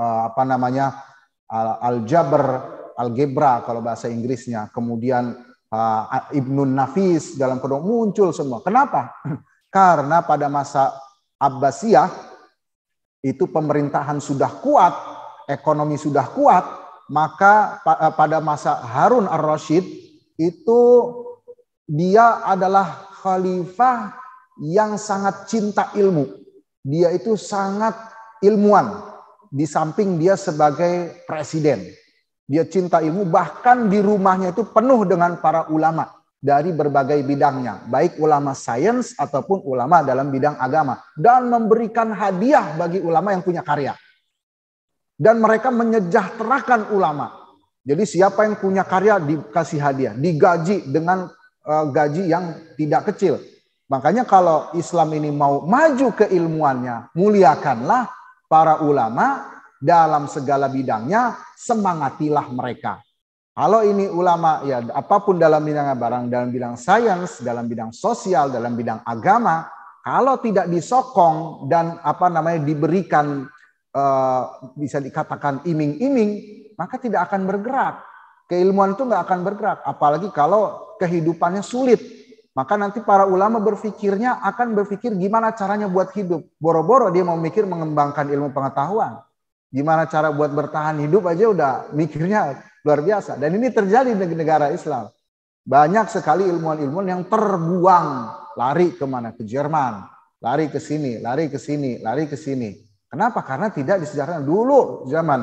Al-Jabr, Algebra kalau bahasa Inggrisnya, kemudian Ibnun Nafis dalam kedua muncul semua. Kenapa? Karena pada masa Abbasiyah itu pemerintahan sudah kuat, ekonomi sudah kuat, maka pada masa Harun ar-Rasyid itu dia adalah khalifah yang sangat cinta ilmu. Dia itu sangat ilmuwan. Di samping dia sebagai presiden. Dia cinta ilmu, bahkan di rumahnya itu penuh dengan para ulama dari berbagai bidangnya. Baik ulama sains ataupun ulama dalam bidang agama. Dan memberikan hadiah bagi ulama yang punya karya. Dan mereka menyejahterakan ulama. Jadi siapa yang punya karya dikasih hadiah. Digaji dengan gaji yang tidak kecil. Makanya kalau Islam ini mau maju keilmuannya, muliakanlah para ulama dalam segala bidangnya, semangatilah mereka. Kalau ini ulama, ya apapun dalam bidang barang, dalam bidang sains, dalam bidang sosial, dalam bidang agama, kalau tidak disokong dan diberikan bisa dikatakan iming-iming, maka tidak akan bergerak. Keilmuan itu nggak akan bergerak, apalagi kalau kehidupannya sulit. Maka nanti para ulama berpikirnya akan berpikir gimana caranya buat hidup. Boro-boro dia mau mikir mengembangkan ilmu pengetahuan. Gimana cara buat bertahan hidup aja udah mikirnya luar biasa. Dan ini terjadi di negara Islam. Banyak sekali ilmuwan-ilmuwan yang terbuang. Lari kemana? Ke Jerman. Lari ke sini, lari ke sini, lari ke sini. Kenapa? Karena tidak disejarahkan. Dulu zaman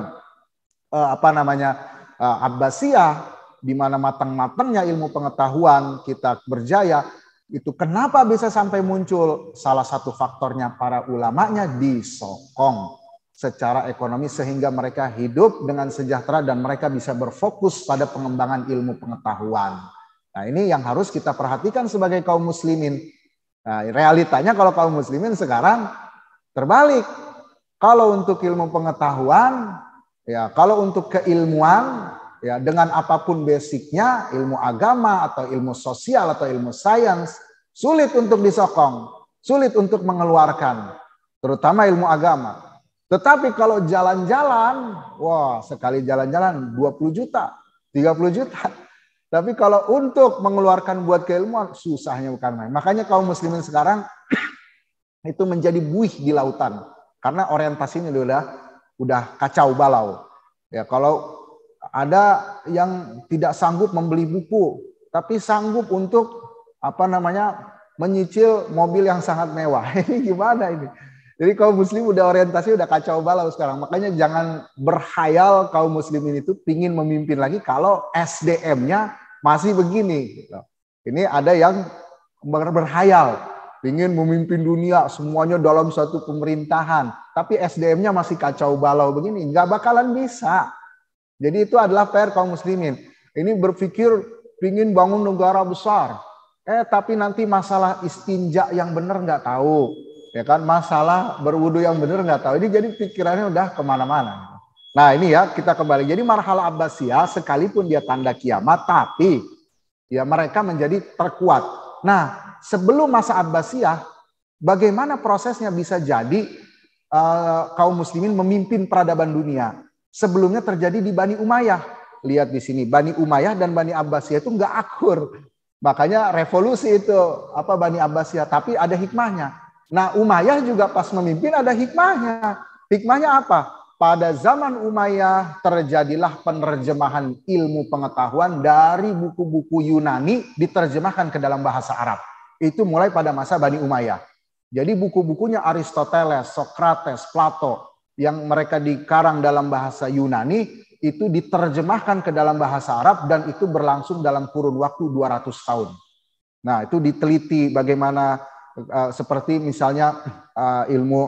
Abbasiyah, di mana matang-matangnya ilmu pengetahuan kita berjaya, itu kenapa bisa sampai muncul? Salah satu faktornya para ulamanya disokong secara ekonomi sehingga mereka hidup dengan sejahtera dan mereka bisa berfokus pada pengembangan ilmu pengetahuan. Nah, ini yang harus kita perhatikan sebagai kaum muslimin. Nah, realitanya kalau kaum muslimin sekarang terbalik. Kalau untuk ilmu pengetahuan, ya kalau untuk keilmuan, ya, dengan apapun basicnya, ilmu agama atau ilmu sosial atau ilmu sains, sulit untuk disokong, sulit untuk mengeluarkan, terutama ilmu agama. Tetapi kalau jalan-jalan, wah sekali jalan-jalan 20 juta, 30 juta. Tapi kalau untuk mengeluarkan buat keilmuan, susahnya bukan main. Makanya kaum muslimin sekarang itu menjadi buih di lautan. Karena orientasinya udah kacau balau. Ya, kalau ada yang tidak sanggup membeli buku, tapi sanggup untuk menyicil mobil yang sangat mewah. Ini gimana ini? Jadi kaum muslim udah orientasi udah kacau balau sekarang. Makanya jangan berhayal kaum muslimin itu pingin memimpin lagi kalau SDM-nya masih begini. Ini ada yang berhayal ingin memimpin dunia semuanya dalam satu pemerintahan, tapi SDM-nya masih kacau balau begini, nggak bakalan bisa. Jadi itu adalah PR kaum muslimin. Ini berpikir ingin bangun negara besar, tapi nanti masalah istinja yang benar nggak tahu, ya kan? Masalah berwudu yang benar nggak tahu. Ini jadi pikirannya udah kemana-mana. Nah ini ya kita kembali. Jadi marhalah Abbasiyah sekalipun dia tanda kiamat, tapi ya mereka menjadi terkuat. Nah, sebelum masa Abbasiyah, bagaimana prosesnya bisa jadi kaum muslimin memimpin peradaban dunia? Sebelumnya terjadi di Bani Umayyah. Lihat di sini, Bani Umayyah dan Bani Abbasiyah itu nggak akur. Makanya revolusi itu Bani Abbasiyah, tapi ada hikmahnya. Nah, Umayyah juga pas memimpin ada hikmahnya. Hikmahnya apa? Pada zaman Umayyah terjadilah penerjemahan ilmu pengetahuan dari buku-buku Yunani diterjemahkan ke dalam bahasa Arab. Itu mulai pada masa Bani Umayyah. Jadi buku-bukunya Aristoteles, Socrates, Plato yang mereka dikarang dalam bahasa Yunani itu diterjemahkan ke dalam bahasa Arab dan itu berlangsung dalam kurun waktu 200 tahun. Nah, itu diteliti bagaimana seperti misalnya ilmu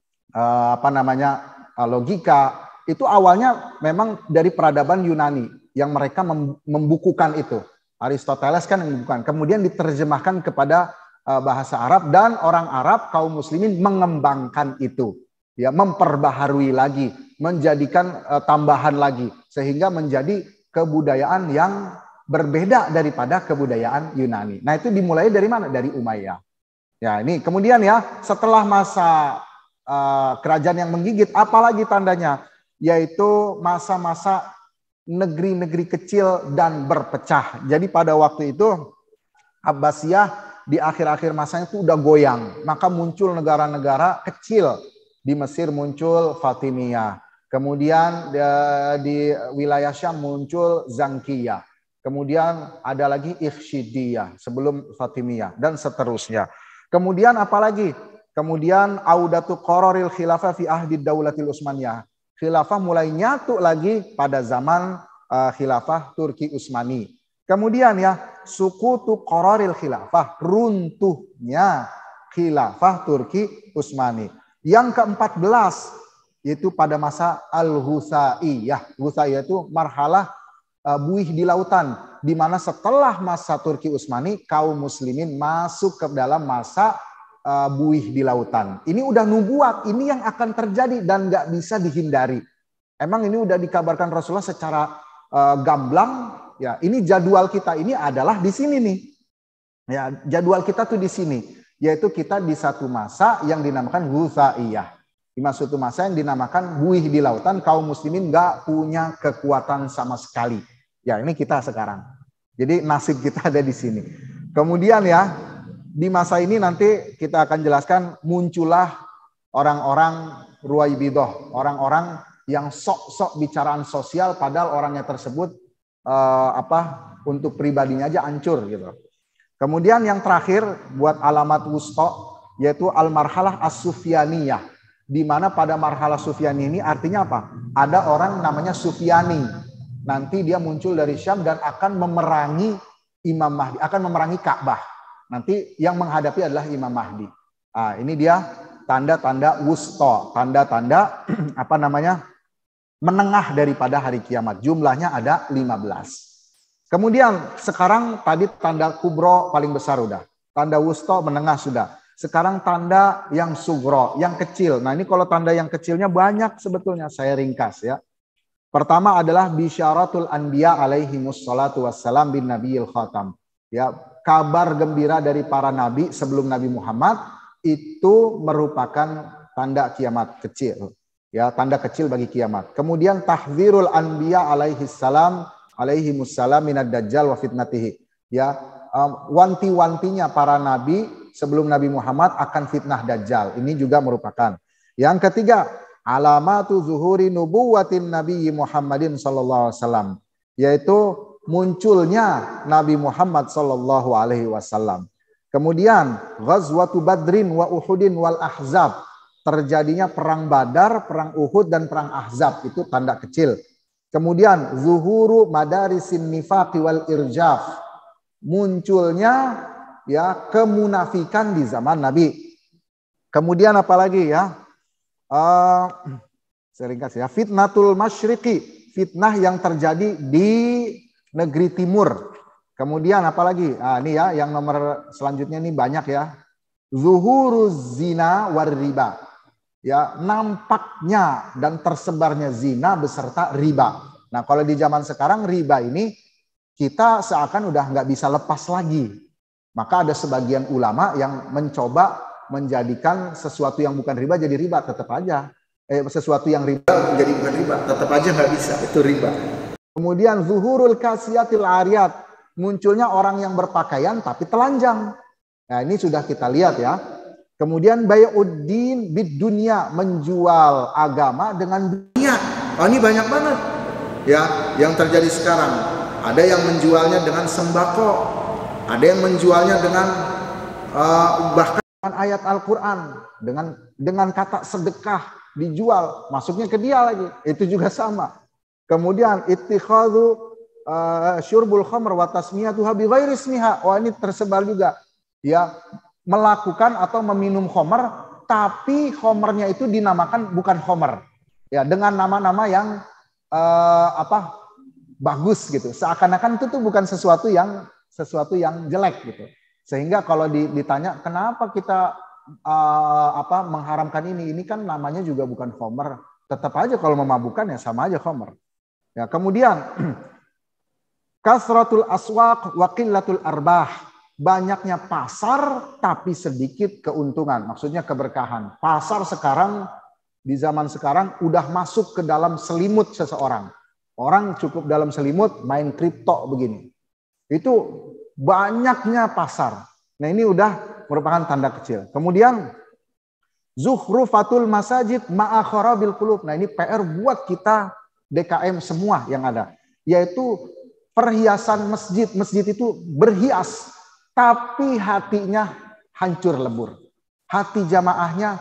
logika, itu awalnya memang dari peradaban Yunani yang mereka membukukan itu. Aristoteles kan yang membukukan. Kemudian diterjemahkan kepada bahasa Arab dan orang Arab kaum muslimin mengembangkan itu. Ya, memperbaharui lagi, menjadikan tambahan lagi sehingga menjadi kebudayaan yang berbeda daripada kebudayaan Yunani. Nah, itu dimulai dari mana? Dari Umayyah. Ya, ini kemudian ya setelah masa kerajaan yang menggigit, apalagi tandanya, yaitu masa-masa negeri-negeri kecil dan berpecah. Jadi pada waktu itu Abbasiyah di akhir-akhir masanya itu udah goyang, maka muncul negara-negara kecil. Di Mesir muncul Fatimiyah, kemudian di wilayah Syam muncul Zangkiyah, kemudian ada lagi Ikhshidiyah sebelum Fatimiyah dan seterusnya. Kemudian apalagi? Kemudian Audatu Qararil Khilafah fi ahdi Daulatil Utsmaniyah. Khilafah mulai nyatu lagi pada zaman Khilafah Turki Utsmani. Kemudian ya sukutu Qararil Khilafah, runtuhnya Khilafah Turki Utsmani. Yang ke-14 yaitu pada masa Al-Hutsaiyah. Hutsaiyah itu marhalah buih di lautan, di mana setelah masa Turki Utsmani kaum muslimin masuk ke dalam masa buih di lautan. Ini udah nubuat, ini yang akan terjadi dan nggak bisa dihindari. Emang ini udah dikabarkan Rasulullah secara gamblang. Ya, ini jadwal kita ini adalah di sini nih. Ya, jadwal kita tuh di sini, yaitu kita di satu masa yang dinamakan Hutsaiyah. Di suatu masa yang dinamakan buih di lautan, kaum muslimin nggak punya kekuatan sama sekali. Ya, ini kita sekarang. Jadi nasib kita ada di sini. Kemudian ya, di masa ini nanti kita akan jelaskan muncullah orang-orang ruwaibidah, orang-orang yang sok-sok bicaraan sosial padahal orangnya tersebut untuk pribadinya aja hancur gitu. Kemudian yang terakhir buat alamat wusta yaitu al-marhalah as-sufyaniyah, di mana pada marhalah Sufyani ini artinya apa? Ada orang namanya Sufyani. Nanti dia muncul dari Syam dan akan memerangi Imam Mahdi, akan memerangi Ka'bah. Nanti yang menghadapi adalah Imam Mahdi. Nah, ini dia tanda-tanda wusta, tanda-tanda menengah daripada hari kiamat. Jumlahnya ada 15. Kemudian sekarang tadi tanda kubro paling besar udah. Tanda wusta menengah sudah. Sekarang tanda yang sugro, yang kecil. Nah, ini kalau tanda yang kecilnya banyak sebetulnya, saya ringkas ya. Pertama adalah bisyaratul anbiya alaihimus salatu wassalam bin nabiyil khatam. Ya, kabar gembira dari para nabi sebelum Nabi Muhammad itu merupakan tanda kiamat kecil. Ya, tanda kecil bagi kiamat. Kemudian tahdzirul anbiya alaihimussalam minad dajjal wa fitnatihi. Ya, wanti-wantinya para nabi sebelum Nabi Muhammad akan fitnah dajjal. Ini juga merupakan. Yang ketiga, alamatu zuhuri nubuwatin Nabi Muhammadin sallallahu alaihi wasallam, yaitu munculnya Nabi Muhammad sallallahu alaihi wasallam. Kemudian ghazwatu Badrin wa Uhudin wal Ahzab, terjadinya perang Badar, perang Uhud dan perang Ahzab, itu tanda kecil. Kemudian zuhuru madarisin nifaqi wal irjaf, munculnya ya kemunafikan di zaman Nabi. Kemudian apalagi ya? Seringkas ya, fitnatul masyriqi, fitnah yang terjadi di negeri timur. Kemudian apalagi? Ini ya yang nomor selanjutnya ini banyak ya. Zuhuruz zina war riba. Ya, nampaknya dan tersebarnya zina beserta riba. Nah, kalau di zaman sekarang riba ini kita seakan udah nggak bisa lepas lagi. Maka ada sebagian ulama yang mencoba menjadikan sesuatu yang bukan riba jadi riba, tetap aja. Sesuatu yang riba menjadi bukan riba, tetap aja nggak bisa, itu riba. Kemudian zuhurul kasiyatil ariyat, munculnya orang yang berpakaian tapi telanjang. Nah ini sudah kita lihat ya. Kemudian bayuddin bid dunia, menjual agama dengan dunia. Oh, ini banyak banget ya yang terjadi sekarang. Ada yang menjualnya dengan sembako, ada yang menjualnya dengan bahkan ayat Al-Quran dengan kata sedekah dijual, masuknya ke dia lagi, itu juga sama. Kemudian ittikhadhu syurbul khamr wa tasmiyatuha bi ghairi ismiha. Oh, ini tersebar juga ya, melakukan atau meminum khamr tapi khamrnya itu dinamakan bukan khamr ya, dengan nama-nama yang bagus gitu, seakan-akan itu tuh bukan sesuatu yang jelek gitu. Sehingga kalau ditanya kenapa kita mengharamkan ini kan namanya juga bukan khamr, tetap aja kalau memabukkan ya sama aja khamr. Ya, kemudian kasratul aswaq wa qillatul arbah, banyaknya pasar tapi sedikit keuntungan, maksudnya keberkahan. Pasar sekarang di zaman sekarang udah masuk ke dalam selimut seseorang. Orang cukup dalam selimut main kripto begini. Itu banyaknya pasar. Nah ini udah merupakan tanda kecil. Kemudian zukhrufatul masajid ma'a kharabil qulub. Nah ini PR buat kita DKM semua yang ada. Yaitu perhiasan masjid. Masjid itu berhias. Tapi hatinya hancur lebur. Hati jamaahnya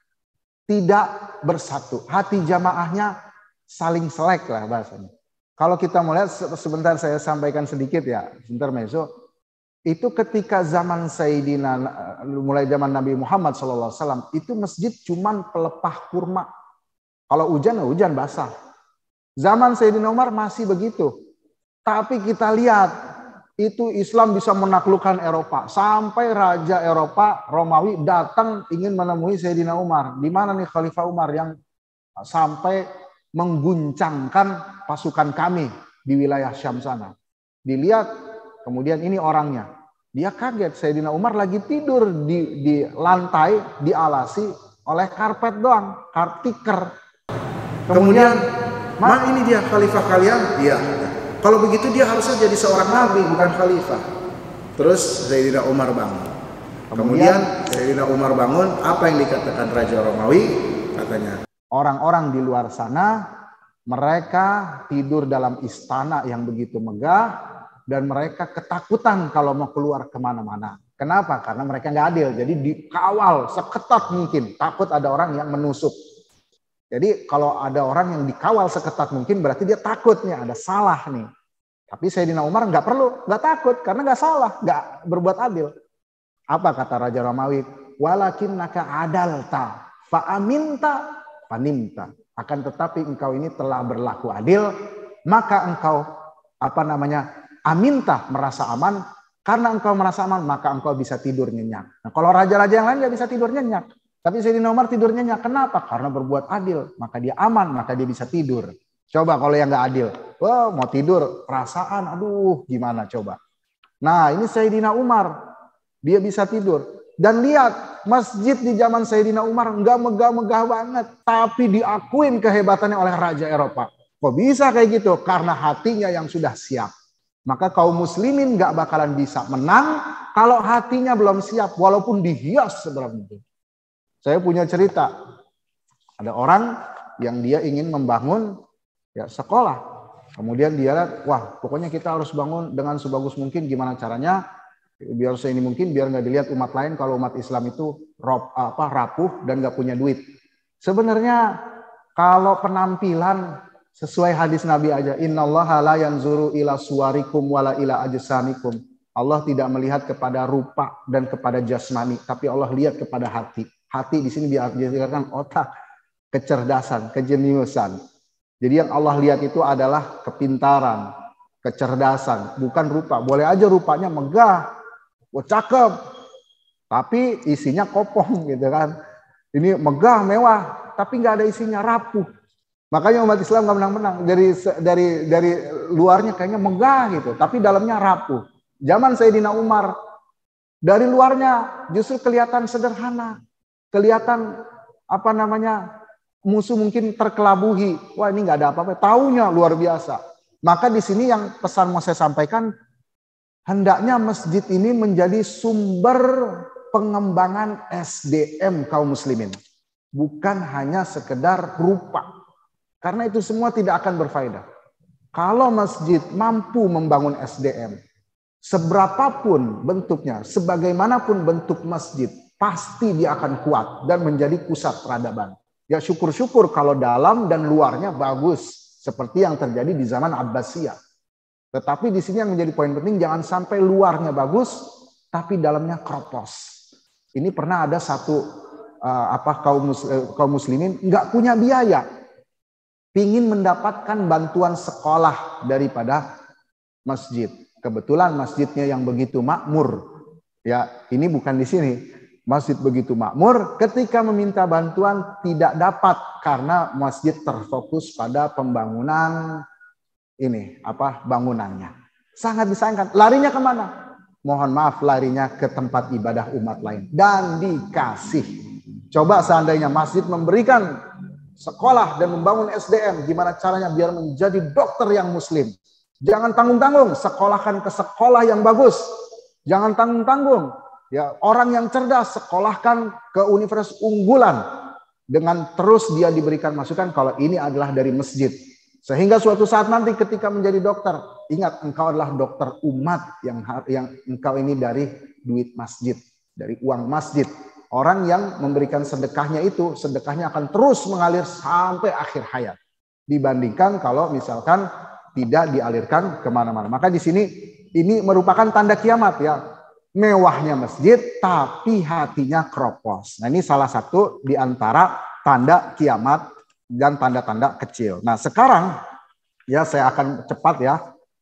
tidak bersatu. Hati jamaahnya saling selek lah bahasanya. Kalau kita melihat, sebentar saya sampaikan sedikit ya, sebentar Meso. Itu ketika zaman Sayyidina, mulai zaman Nabi Muhammad SAW, itu masjid cuman pelepah kurma. Kalau hujan, hujan basah. Zaman Sayyidina Umar masih begitu. Tapi kita lihat, itu Islam bisa menaklukkan Eropa. Sampai Raja Eropa, Romawi, datang ingin menemui Sayyidina Umar. Di mana nih Khalifah Umar yang sampai mengguncangkan pasukan kami di wilayah Syam sana. Dilihat, kemudian ini orangnya. Dia kaget, Sayyidina Umar lagi tidur di lantai, dialasi oleh karpet doang, tikar. Kemudian, ini dia khalifah kalian? Iya. Kalau begitu dia harusnya jadi seorang nabi, bukan khalifah. Terus Sayyidina Umar bangun. Kemudian Sayyidina Umar bangun, apa yang dikatakan Raja Romawi? Katanya, orang-orang di luar sana, mereka tidur dalam istana yang begitu megah, dan mereka ketakutan kalau mau keluar kemana-mana. Kenapa? Karena mereka nggak adil. Jadi dikawal seketat mungkin. Takut ada orang yang menusuk. Jadi kalau ada orang yang dikawal seketat mungkin berarti dia takut nih, ada salah nih. Tapi Sayyidina Umar nggak perlu, nggak takut karena nggak salah, nggak berbuat adil. Apa kata Raja Romawi? Walakinnaka adalta fa'aminta panimta. Akan tetapi engkau ini telah berlaku adil, maka engkau aminta, merasa aman. Karena engkau merasa aman, maka engkau bisa tidur nyenyak. Nah, kalau raja-raja yang lain nggak bisa tidur nyenyak. Tapi Sayyidina Umar tidur nyenyak. Kenapa? Karena berbuat adil. Maka dia aman, maka dia bisa tidur. Coba kalau yang nggak adil. Wah, mau tidur, perasaan, aduh gimana coba. Nah ini Sayyidina Umar. Dia bisa tidur. Dan lihat, masjid di zaman Sayyidina Umar nggak megah-megah banget. Tapi diakuin kehebatannya oleh Raja Eropa. Kok bisa kayak gitu? Karena hatinya yang sudah siap. Maka kaum muslimin nggak bakalan bisa menang kalau hatinya belum siap. Walaupun dihias seberapa mungkin. Saya punya cerita. Ada orang yang dia ingin membangun sekolah. Kemudian dia lihat, wah pokoknya kita harus bangun dengan sebagus mungkin. Gimana caranya? Biar ini mungkin, biar nggak dilihat umat lain kalau umat Islam itu rapuh dan nggak punya duit. Sebenarnya kalau penampilan sesuai hadis Nabi aja, innallaha la yanzuru ila suwarikum wala ila ajsamikum. Allah tidak melihat kepada rupa dan kepada jasmani, tapi Allah lihat kepada hati. Hati di sini diartikan otak, kecerdasan, kejeniusan. Jadi yang Allah lihat itu adalah kepintaran, kecerdasan, bukan rupa. Boleh aja rupanya megah, cakep, tapi isinya kopong gitu kan. Ini megah, mewah, tapi nggak ada isinya, rapuh. Makanya umat Islam nggak menang-menang. Dari luarnya kayaknya megah gitu, tapi dalamnya rapuh. Zaman Sayyidina Umar, Dari luarnya justru kelihatan sederhana, kelihatan musuh mungkin terkelabuhi. Wah, ini nggak ada apa-apa. Taunya luar biasa. Maka di sini yang pesan mau saya sampaikan, hendaknya masjid ini menjadi sumber pengembangan SDM kaum muslimin. Bukan hanya sekedar rupa. Karena itu semua tidak akan berfaedah. Kalau masjid mampu membangun SDM, seberapapun bentuknya, sebagaimanapun bentuk masjid, pasti dia akan kuat dan menjadi pusat peradaban. Ya syukur-syukur kalau dalam dan luarnya bagus, seperti yang terjadi di zaman Abbasiyah. Tetapi di sini yang menjadi poin penting, jangan sampai luarnya bagus, tapi dalamnya kropos. Ini pernah ada satu kaum muslimin nggak punya biaya, ingin mendapatkan bantuan sekolah daripada masjid. Kebetulan masjidnya yang begitu makmur. Ya, ini bukan di sini. Masjid begitu makmur, ketika meminta bantuan tidak dapat karena masjid terfokus pada pembangunan bangunannya. Sangat disayangkan. Larinya kemana? Mohon maaf, larinya ke tempat ibadah umat lain. Dan dikasih. Coba seandainya masjid memberikan sekolah dan membangun SDM, gimana caranya biar menjadi dokter yang muslim. Jangan tanggung-tanggung, sekolahkan ke sekolah yang bagus. Jangan tanggung-tanggung. Ya, orang yang cerdas sekolahkan ke universitas unggulan dengan terus dia diberikan masukan kalau ini adalah dari masjid. Sehingga suatu saat nanti ketika menjadi dokter, ingat engkau adalah dokter umat yang engkau ini dari duit masjid, dari uang masjid. Orang yang memberikan sedekahnya itu, sedekahnya akan terus mengalir sampai akhir hayat. Dibandingkan kalau misalkan tidak dialirkan kemana-mana. Maka di sini ini merupakan tanda kiamat ya. Mewahnya masjid, tapi hatinya kropos. Nah ini salah satu di antara tanda kiamat dan tanda-tanda kecil. Nah sekarang ya saya akan cepat ya.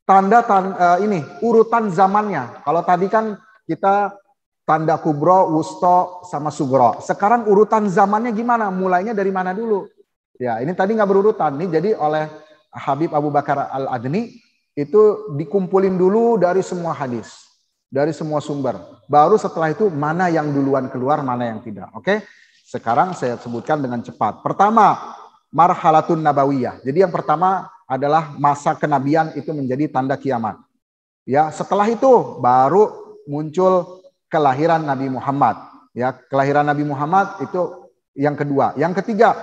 Ini urutan zamannya. Kalau tadi kan kita tanda kubro, wusto, sama sugro. Sekarang urutan zamannya gimana? Mulainya dari mana dulu? Ya, ini tadi nggak berurutan. Ini jadi oleh Habib Abu Bakar Al-Adni itu dikumpulin dulu dari semua hadis, dari semua sumber. Baru setelah itu mana yang duluan keluar, mana yang tidak. Oke? Sekarang saya sebutkan dengan cepat. Pertama, marhalatun nabawiyah. Jadi yang pertama adalah masa kenabian itu menjadi tanda kiamat. Ya, setelah itu baru muncul kelahiran Nabi Muhammad. Ya, kelahiran Nabi Muhammad itu yang kedua. Yang ketiga,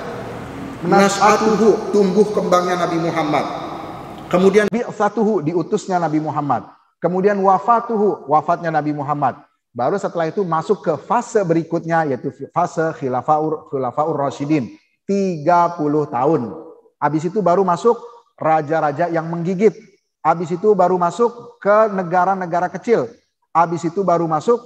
nas'atuhu, tumbuh kembangnya Nabi Muhammad. Kemudian bi'tsatuhu, diutusnya Nabi Muhammad. Kemudian wafatuhu, wafatnya Nabi Muhammad. Baru setelah itu masuk ke fase berikutnya yaitu fase Khilafaur Rasyidin, 30 tahun. Habis itu baru masuk raja-raja yang menggigit. Habis itu baru masuk ke negara-negara kecil. Habis itu baru masuk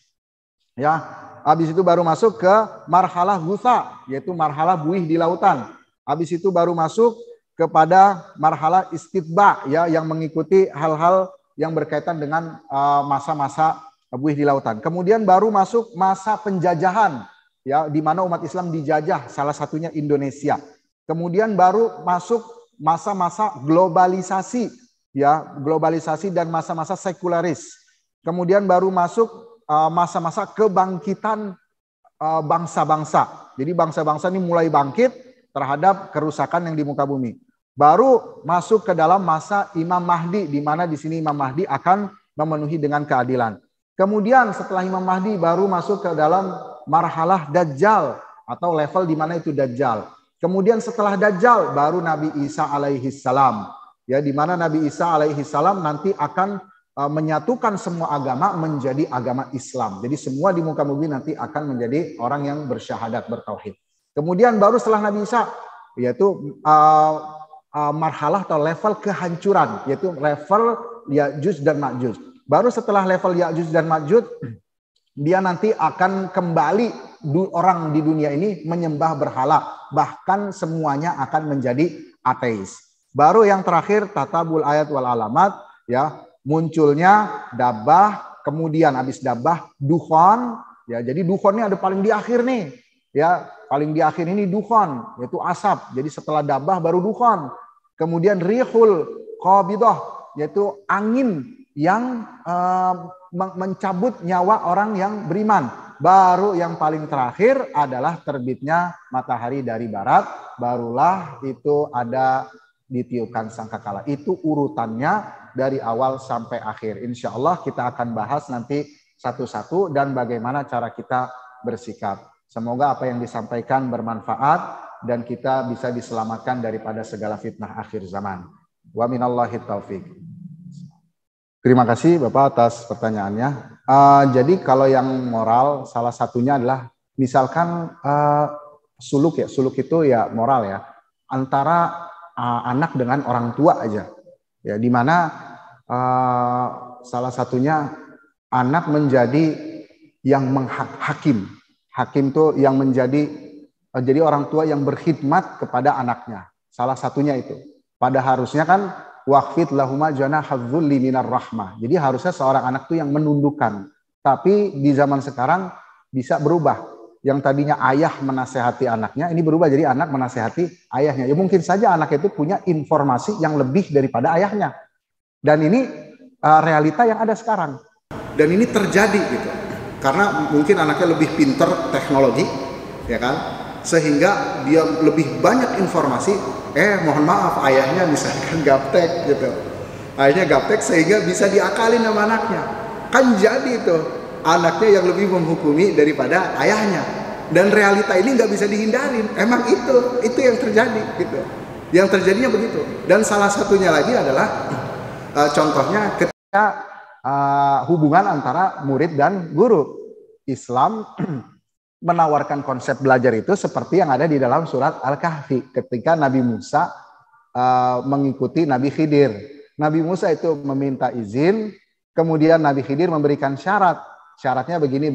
ke marhalah ghusa, yaitu marhalah buih di lautan. Habis itu baru masuk kepada marhalah istitba ya, yang mengikuti hal-hal yang berkaitan dengan masa-masa buih di lautan. Kemudian baru masuk masa penjajahan ya, di mana umat Islam dijajah, salah satunya Indonesia. Kemudian baru masuk masa-masa globalisasi ya, globalisasi dan masa-masa sekularis. Kemudian baru masuk masa-masa kebangkitan bangsa-bangsa. Jadi bangsa-bangsa ini mulai bangkit terhadap kerusakan yang di muka bumi. Baru masuk ke dalam masa Imam Mahdi, di mana di sini Imam Mahdi akan memenuhi dengan keadilan. Kemudian setelah Imam Mahdi baru masuk ke dalam marhalah Dajjal atau level di mana itu Dajjal. Kemudian setelah Dajjal baru Nabi Isa alaihi salam. Ya, di mana Nabi Isa alaihi salam nanti akan menyatukan semua agama menjadi agama Islam. Jadi semua di muka bumi nanti akan menjadi orang yang bersyahadat, bertauhid. Kemudian baru setelah Nabi Isa yaitu marhalah atau level kehancuran, yaitu level Ya'juj dan Ma'juj. Baru setelah level Ya'juj dan Ma'juj dia nanti akan kembali orang di dunia ini menyembah berhala, bahkan semuanya akan menjadi ateis. Baru yang terakhir tatabul ayat wal alamat ya, munculnya Dabbah, kemudian habis Dabbah Dukhon ya. Jadi Dukhonnya ada paling di akhir nih ya, paling di akhir ini Dukhon yaitu asap. Jadi setelah Dabbah baru Dukhon. Kemudian Rihul Qabidah yaitu angin yang mencabut nyawa orang yang beriman. Baru yang paling terakhir adalah terbitnya matahari dari barat, barulah itu ada ditiupkan sangkakala. Itu urutannya dari awal sampai akhir. Insya Allah kita akan bahas nanti satu-satu dan bagaimana cara kita bersikap. Semoga apa yang disampaikan bermanfaat dan kita bisa diselamatkan daripada segala fitnah akhir zaman. Wa minallahi taufik. Terima kasih Bapak atas pertanyaannya. Jadi kalau yang moral salah satunya adalah misalkan suluk ya, suluk itu ya moral ya, antara anak dengan orang tua aja. Ya, di mana salah satunya anak menjadi yang hakim. Hakim itu yang menjadi jadi orang tua yang berkhidmat kepada anaknya. Salah satunya itu. Pada harusnya kan waqfid lahuma janahadzulli minar rahmah. Jadi harusnya seorang anak itu yang menundukkan. Tapi di zaman sekarang bisa berubah. Yang tadinya ayah menasehati anaknya, ini berubah jadi anak menasehati ayahnya. Ya mungkin saja anak itu punya informasi yang lebih daripada ayahnya. Dan ini realita yang ada sekarang. Dan ini terjadi gitu. Karena mungkin anaknya lebih pinter teknologi, ya kan? Sehingga dia lebih banyak informasi. Mohon maaf, ayahnya misalkan gaptek gitu. Ayahnya gaptek sehingga bisa diakalin sama anaknya. Kan jadi itu anaknya yang lebih menghukumi daripada ayahnya. Dan realita ini nggak bisa dihindarin. Emang itu yang terjadi gitu. Yang terjadinya begitu. Dan salah satunya lagi adalah contohnya ketika hubungan antara murid dan guru. Islam menawarkan konsep belajar itu seperti yang ada di dalam surat Al-Kahfi ketika Nabi Musa mengikuti Nabi Khidir. Nabi Musa itu meminta izin, kemudian Nabi Khidir memberikan syarat. Syaratnya begini.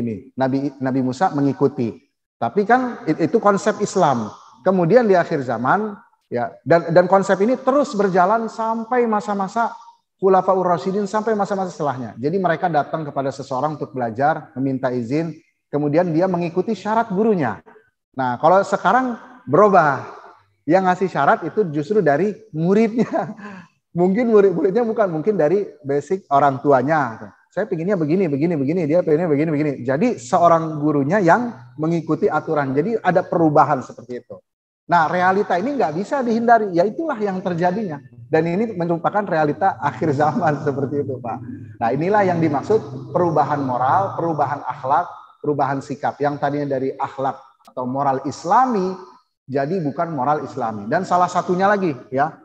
Nabi Musa mengikuti. Tapi kan itu konsep Islam. Kemudian di akhir zaman ya dan konsep ini terus berjalan sampai masa-masa Khulafaur Rasyidin sampai masa-masa setelahnya. Jadi mereka datang kepada seseorang untuk belajar, meminta izin, kemudian dia mengikuti syarat gurunya. Nah, kalau sekarang berubah. Yang ngasih syarat itu justru dari muridnya. Mungkin murid-muridnya bukan, mungkin dari basic orang tuanya. Saya pinginnya begini, dia pinginnya begini. Jadi seorang gurunya yang mengikuti aturan. Jadi ada perubahan seperti itu. Nah, realita ini nggak bisa dihindari. Ya itulah yang terjadinya. Dan ini merupakan realita akhir zaman seperti itu, Pak. Nah, inilah yang dimaksud perubahan moral, perubahan akhlak, perubahan sikap. Yang tadinya dari akhlak atau moral Islami, jadi bukan moral Islami. Dan salah satunya lagi, ya,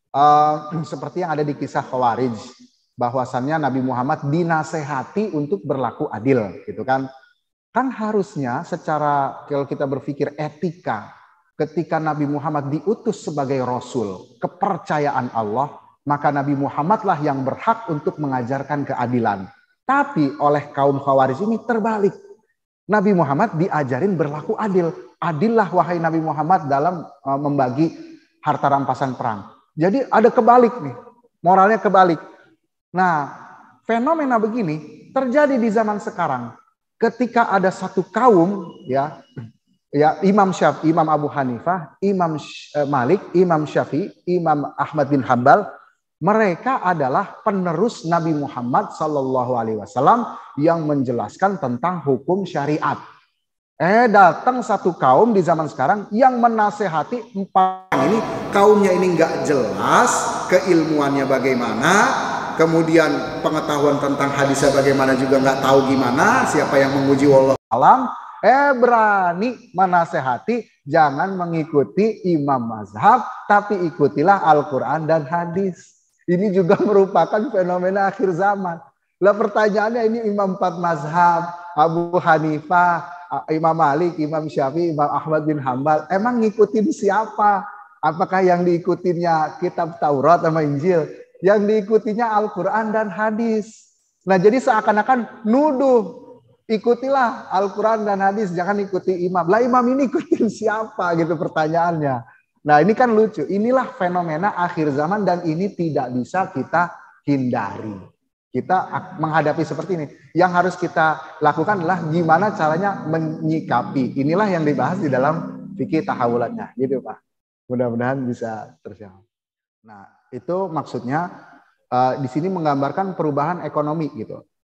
seperti yang ada di kisah Khawarij, bahwasannya Nabi Muhammad dinasehati untuk berlaku adil, gitu kan? Kan harusnya secara kalau kita berpikir etika, ketika Nabi Muhammad diutus sebagai Rasul, kepercayaan Allah, maka Nabi Muhammadlah yang berhak untuk mengajarkan keadilan. Tapi oleh kaum Khawarij ini terbalik. Nabi Muhammad diajarin berlaku adil. Adillah wahai Nabi Muhammad dalam membagi harta rampasan perang. Jadi ada kebalik nih, moralnya kebalik. Nah, fenomena begini terjadi di zaman sekarang. Ketika ada satu kaum, ya Imam Syafi'i, Imam Abu Hanifah, Imam Malik, Imam Syafi'i, Imam Ahmad bin Hambal, mereka adalah penerus Nabi Muhammad SAW yang menjelaskan tentang hukum syariat. Datang satu kaum di zaman sekarang yang menasehati empat ini, kaumnya ini nggak jelas keilmuannya bagaimana, kemudian pengetahuan tentang hadisnya bagaimana juga nggak tahu gimana, siapa yang menguji wallahu alam. Berani menasehati jangan mengikuti imam mazhab, tapi ikutilah Al-Quran dan hadis. Ini juga merupakan fenomena akhir zaman. Lah pertanyaannya, ini imam 4 mazhab, Abu Hanifah, Imam Malik, Imam Syafi'i, Imam Ahmad bin Hambal, emang ngikutin siapa? Apakah yang diikutinya kitab Taurat sama Injil? Yang diikutinya Al-Quran dan hadis. Nah, jadi seakan-akan nuduh, ikutilah Al-Quran dan hadis, jangan ikuti imam. Lah imam ini ikutin siapa gitu pertanyaannya. Nah, ini kan lucu. Inilah fenomena akhir zaman dan ini tidak bisa kita hindari. Kita menghadapi seperti ini. Yang harus kita lakukan adalah gimana caranya menyikapi. Inilah yang dibahas di dalam fikih tahawulatnya. Gitu, Pak. Mudah-mudahan bisa terjawab. Nah, itu maksudnya di sini menggambarkan perubahan ekonomi gitu.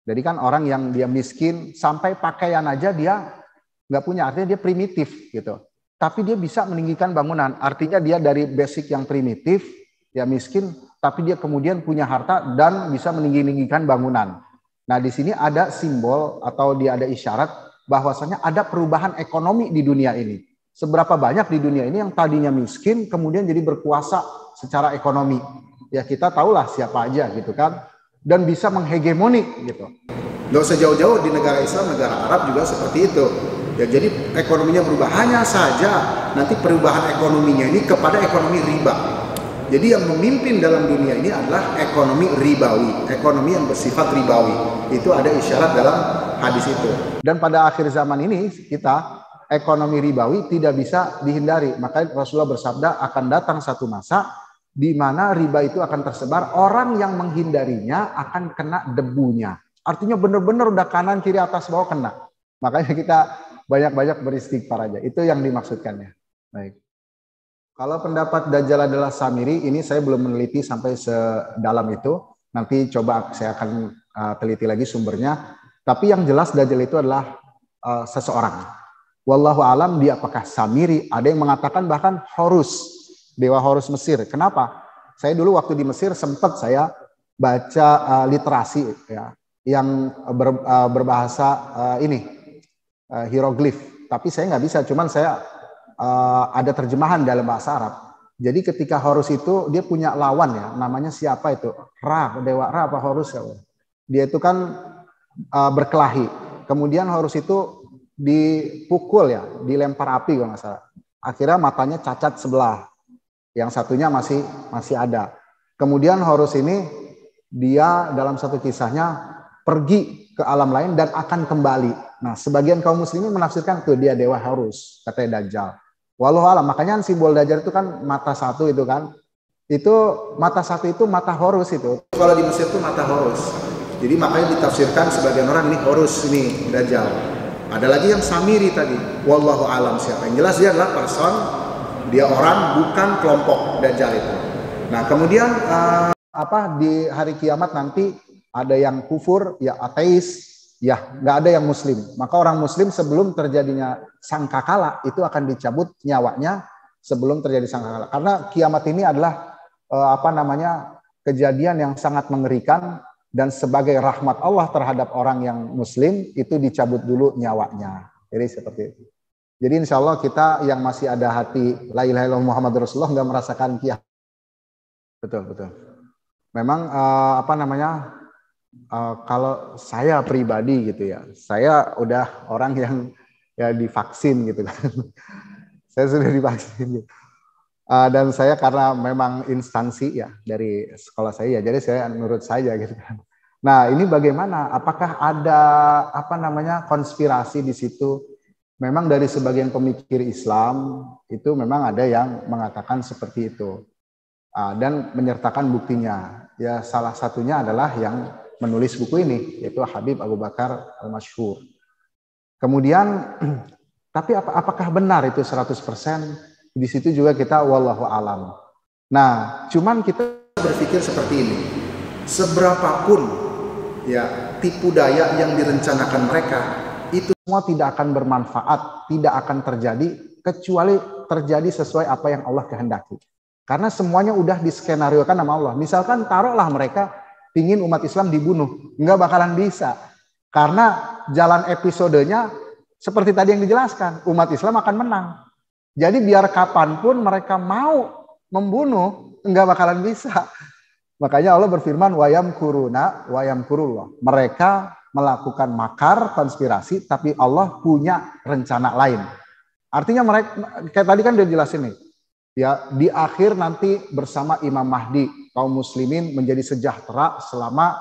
Jadi kan orang yang dia miskin sampai pakaian aja dia nggak punya, artinya dia primitif gitu. Tapi dia bisa meninggikan bangunan, artinya dia dari basic yang primitif, ya miskin, tapi dia kemudian punya harta dan bisa meninggikan bangunan. Nah di sini ada simbol atau dia ada isyarat bahwasanya ada perubahan ekonomi di dunia ini. Seberapa banyak di dunia ini yang tadinya miskin kemudian jadi berkuasa secara ekonomi. Ya kita tahulah siapa aja gitu kan. Dan bisa menghegemoni gitu. Nggak usah jauh-jauh, di negara Islam, negara Arab juga seperti itu. Ya, jadi ekonominya berubah, hanya saja nanti perubahan ekonominya ini kepada ekonomi riba. Jadi yang memimpin dalam dunia ini adalah ekonomi ribawi, ekonomi yang bersifat ribawi. Itu ada isyarat dalam hadis itu. Dan pada akhir zaman ini kita ekonomi ribawi tidak bisa dihindari. Makanya Rasulullah bersabda akan datang satu masa di mana riba itu akan tersebar, orang yang menghindarinya akan kena debunya. Artinya benar-benar udah kanan, kiri, atas, bawah kena. Makanya kita banyak-banyak beristighfar aja. Itu yang dimaksudkannya. Baik. Kalau pendapat Dajjal adalah Samiri, ini saya belum meneliti sampai sedalam itu. Nanti coba saya akan teliti lagi sumbernya. Tapi yang jelas Dajjal itu adalah seseorang. Wallahu alam dia apakah Samiri, ada yang mengatakan bahkan Horus. Dewa Horus Mesir. Kenapa? Saya dulu waktu di Mesir sempat saya baca literasi ya yang berbahasa hieroglif. Tapi saya nggak bisa. Cuman saya ada terjemahan dalam bahasa Arab. Jadi ketika Horus itu dia punya lawan ya. Namanya siapa itu? Ra, Dewa Ra apa Horus ya? Dia itu kan berkelahi. Kemudian Horus itu dipukul ya, dilempar api kalau nggak salah. Akhirnya matanya cacat sebelah. Yang satunya masih ada. Kemudian Horus ini dia dalam satu kisahnya pergi ke alam lain dan akan kembali. Nah, sebagian kaum muslimin menafsirkan itu dia Dewa Horus, katanya Dajjal. Wallahu alam, makanya simbol Dajjal itu kan mata satu itu kan. Itu mata satu itu mata Horus itu. Kalau di Mesir itu mata Horus. Jadi makanya ditafsirkan sebagian orang ini Horus, ini Dajjal. Ada lagi yang Samiri tadi. Wallahu alam siapa. Yang jelas dia adalah person. Dia orang, bukan kelompok Dajjal itu. Nah kemudian di hari kiamat nanti ada yang kufur, ya ateis, ya nggak ada yang muslim. Maka orang muslim sebelum terjadinya sangkakala itu akan dicabut nyawanya sebelum terjadi sangkakala. Karena kiamat ini adalah kejadian yang sangat mengerikan dan sebagai rahmat Allah terhadap orang yang muslim itu dicabut dulu nyawanya. Jadi seperti itu. Jadi insya Allah kita yang masih ada hati la ilaha illallah Muhammad Rasulullah nggak merasakan kiamat. Betul. Memang kalau saya pribadi gitu ya, saya udah orang yang ya divaksin gitu kan. Saya sudah divaksin gitu. Dan saya karena memang instansi ya dari sekolah saya ya, jadi saya nurut saja gitu kan. Nah ini bagaimana? Apakah ada konspirasi di situ? Memang dari sebagian pemikir Islam itu memang ada yang mengatakan seperti itu dan menyertakan buktinya. Ya salah satunya adalah yang menulis buku ini yaitu Habib Abu Bakar Al-Masyhur. Kemudian tapi apakah benar itu 100%? Di situ juga kita wallahu alam. Nah, cuman kita berpikir seperti ini. Seberapapun ya tipu daya yang direncanakan mereka itu semua tidak akan bermanfaat, tidak akan terjadi kecuali terjadi sesuai apa yang Allah kehendaki. Karena semuanya udah diskenariokan sama Allah. Misalkan taruhlah mereka ingin umat Islam dibunuh, nggak bakalan bisa. Karena jalan episodenya seperti tadi yang dijelaskan, umat Islam akan menang. Jadi biar kapanpun mereka mau membunuh, nggak bakalan bisa. Makanya Allah berfirman, wayam kurullah. Mereka melakukan makar, konspirasi, tapi Allah punya rencana lain. Artinya mereka, kayak tadi kan dia jelasin nih, ya di akhir nanti bersama Imam Mahdi, kaum muslimin menjadi sejahtera selama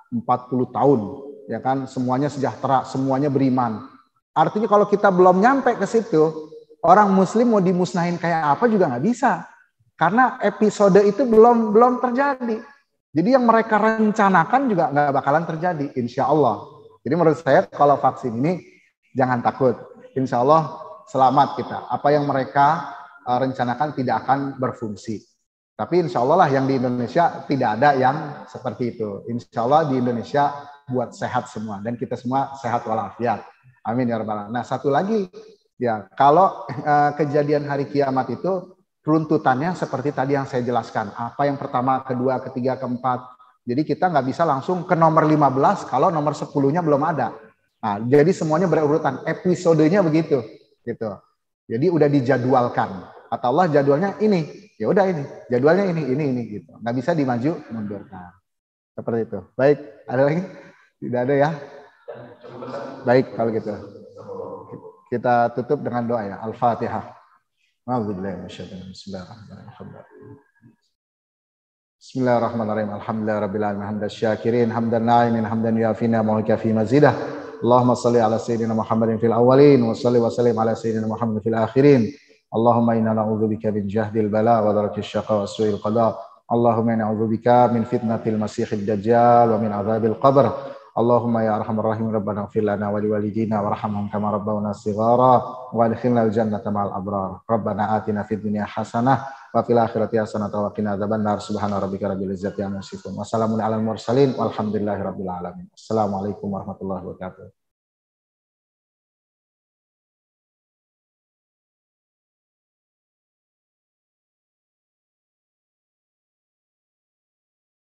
40 tahun. Ya kan, semuanya sejahtera, semuanya beriman. Artinya kalau kita belum nyampe ke situ, orang muslim mau dimusnahin kayak apa juga nggak bisa. Karena episode itu belum terjadi. Jadi yang mereka rencanakan juga nggak bakalan terjadi, insya Allah. Jadi menurut saya kalau vaksin ini jangan takut. Insya Allah selamat kita. Apa yang mereka rencanakan tidak akan berfungsi. Tapi insya Allah lah yang di Indonesia tidak ada yang seperti itu. Insya Allah di Indonesia buat sehat semua dan kita semua sehat walafiat. Amin ya rabbal alamin. Nah, satu lagi ya, kalau kejadian hari kiamat itu runtutannya seperti tadi yang saya jelaskan. Apa yang pertama, kedua, ketiga, keempat. Jadi kita nggak bisa langsung ke nomor 15 kalau nomor 10-nya belum ada. Nah, jadi semuanya berurutan. Episodenya begitu, gitu. Jadi udah dijadwalkan. Kata Allah jadwalnya ini, ya udah ini. Jadwalnya ini gitu. Nggak bisa dimaju mundurkan. Seperti itu. Baik, ada lagi? Tidak ada ya? Baik, kalau gitu. Kita tutup dengan doa ya. Al-Fatihah. Bismillahirrahmanirrahim. Alhamdulillahirabbil alamin. Hamdan syakirin, hamdan na'imin, hamdan yafina wa kafi mazidah. Allahumma shalli ala sayyidina Muhammadin fil awwalin wa shalli wa sallim ala sayyidina Muhammadin fil akhirin. Allahumma inna na'udzubika min jahdil bala wa darakis syaqa wa su'il qada. Allahumma inna na'udzubika min fitnatil masiihid dajjal wa min adzabil qabr. Allahumma ya arhamar rahim rabbana ighfir lana wa liwalidina warhamhum kama rabbawna shighara wa adkhilna al-jannata ma'al abrar. Rabbana atina fid dunya hasanah wa fil akhirati hasanah wa qina adzabannar. Subhana rabbika rabbil izzati amma yasifun. Wassalamun alal mursalin walhamdulillahi rabbil alamin. Assalamualaikum warahmatullahi wabarakatuh.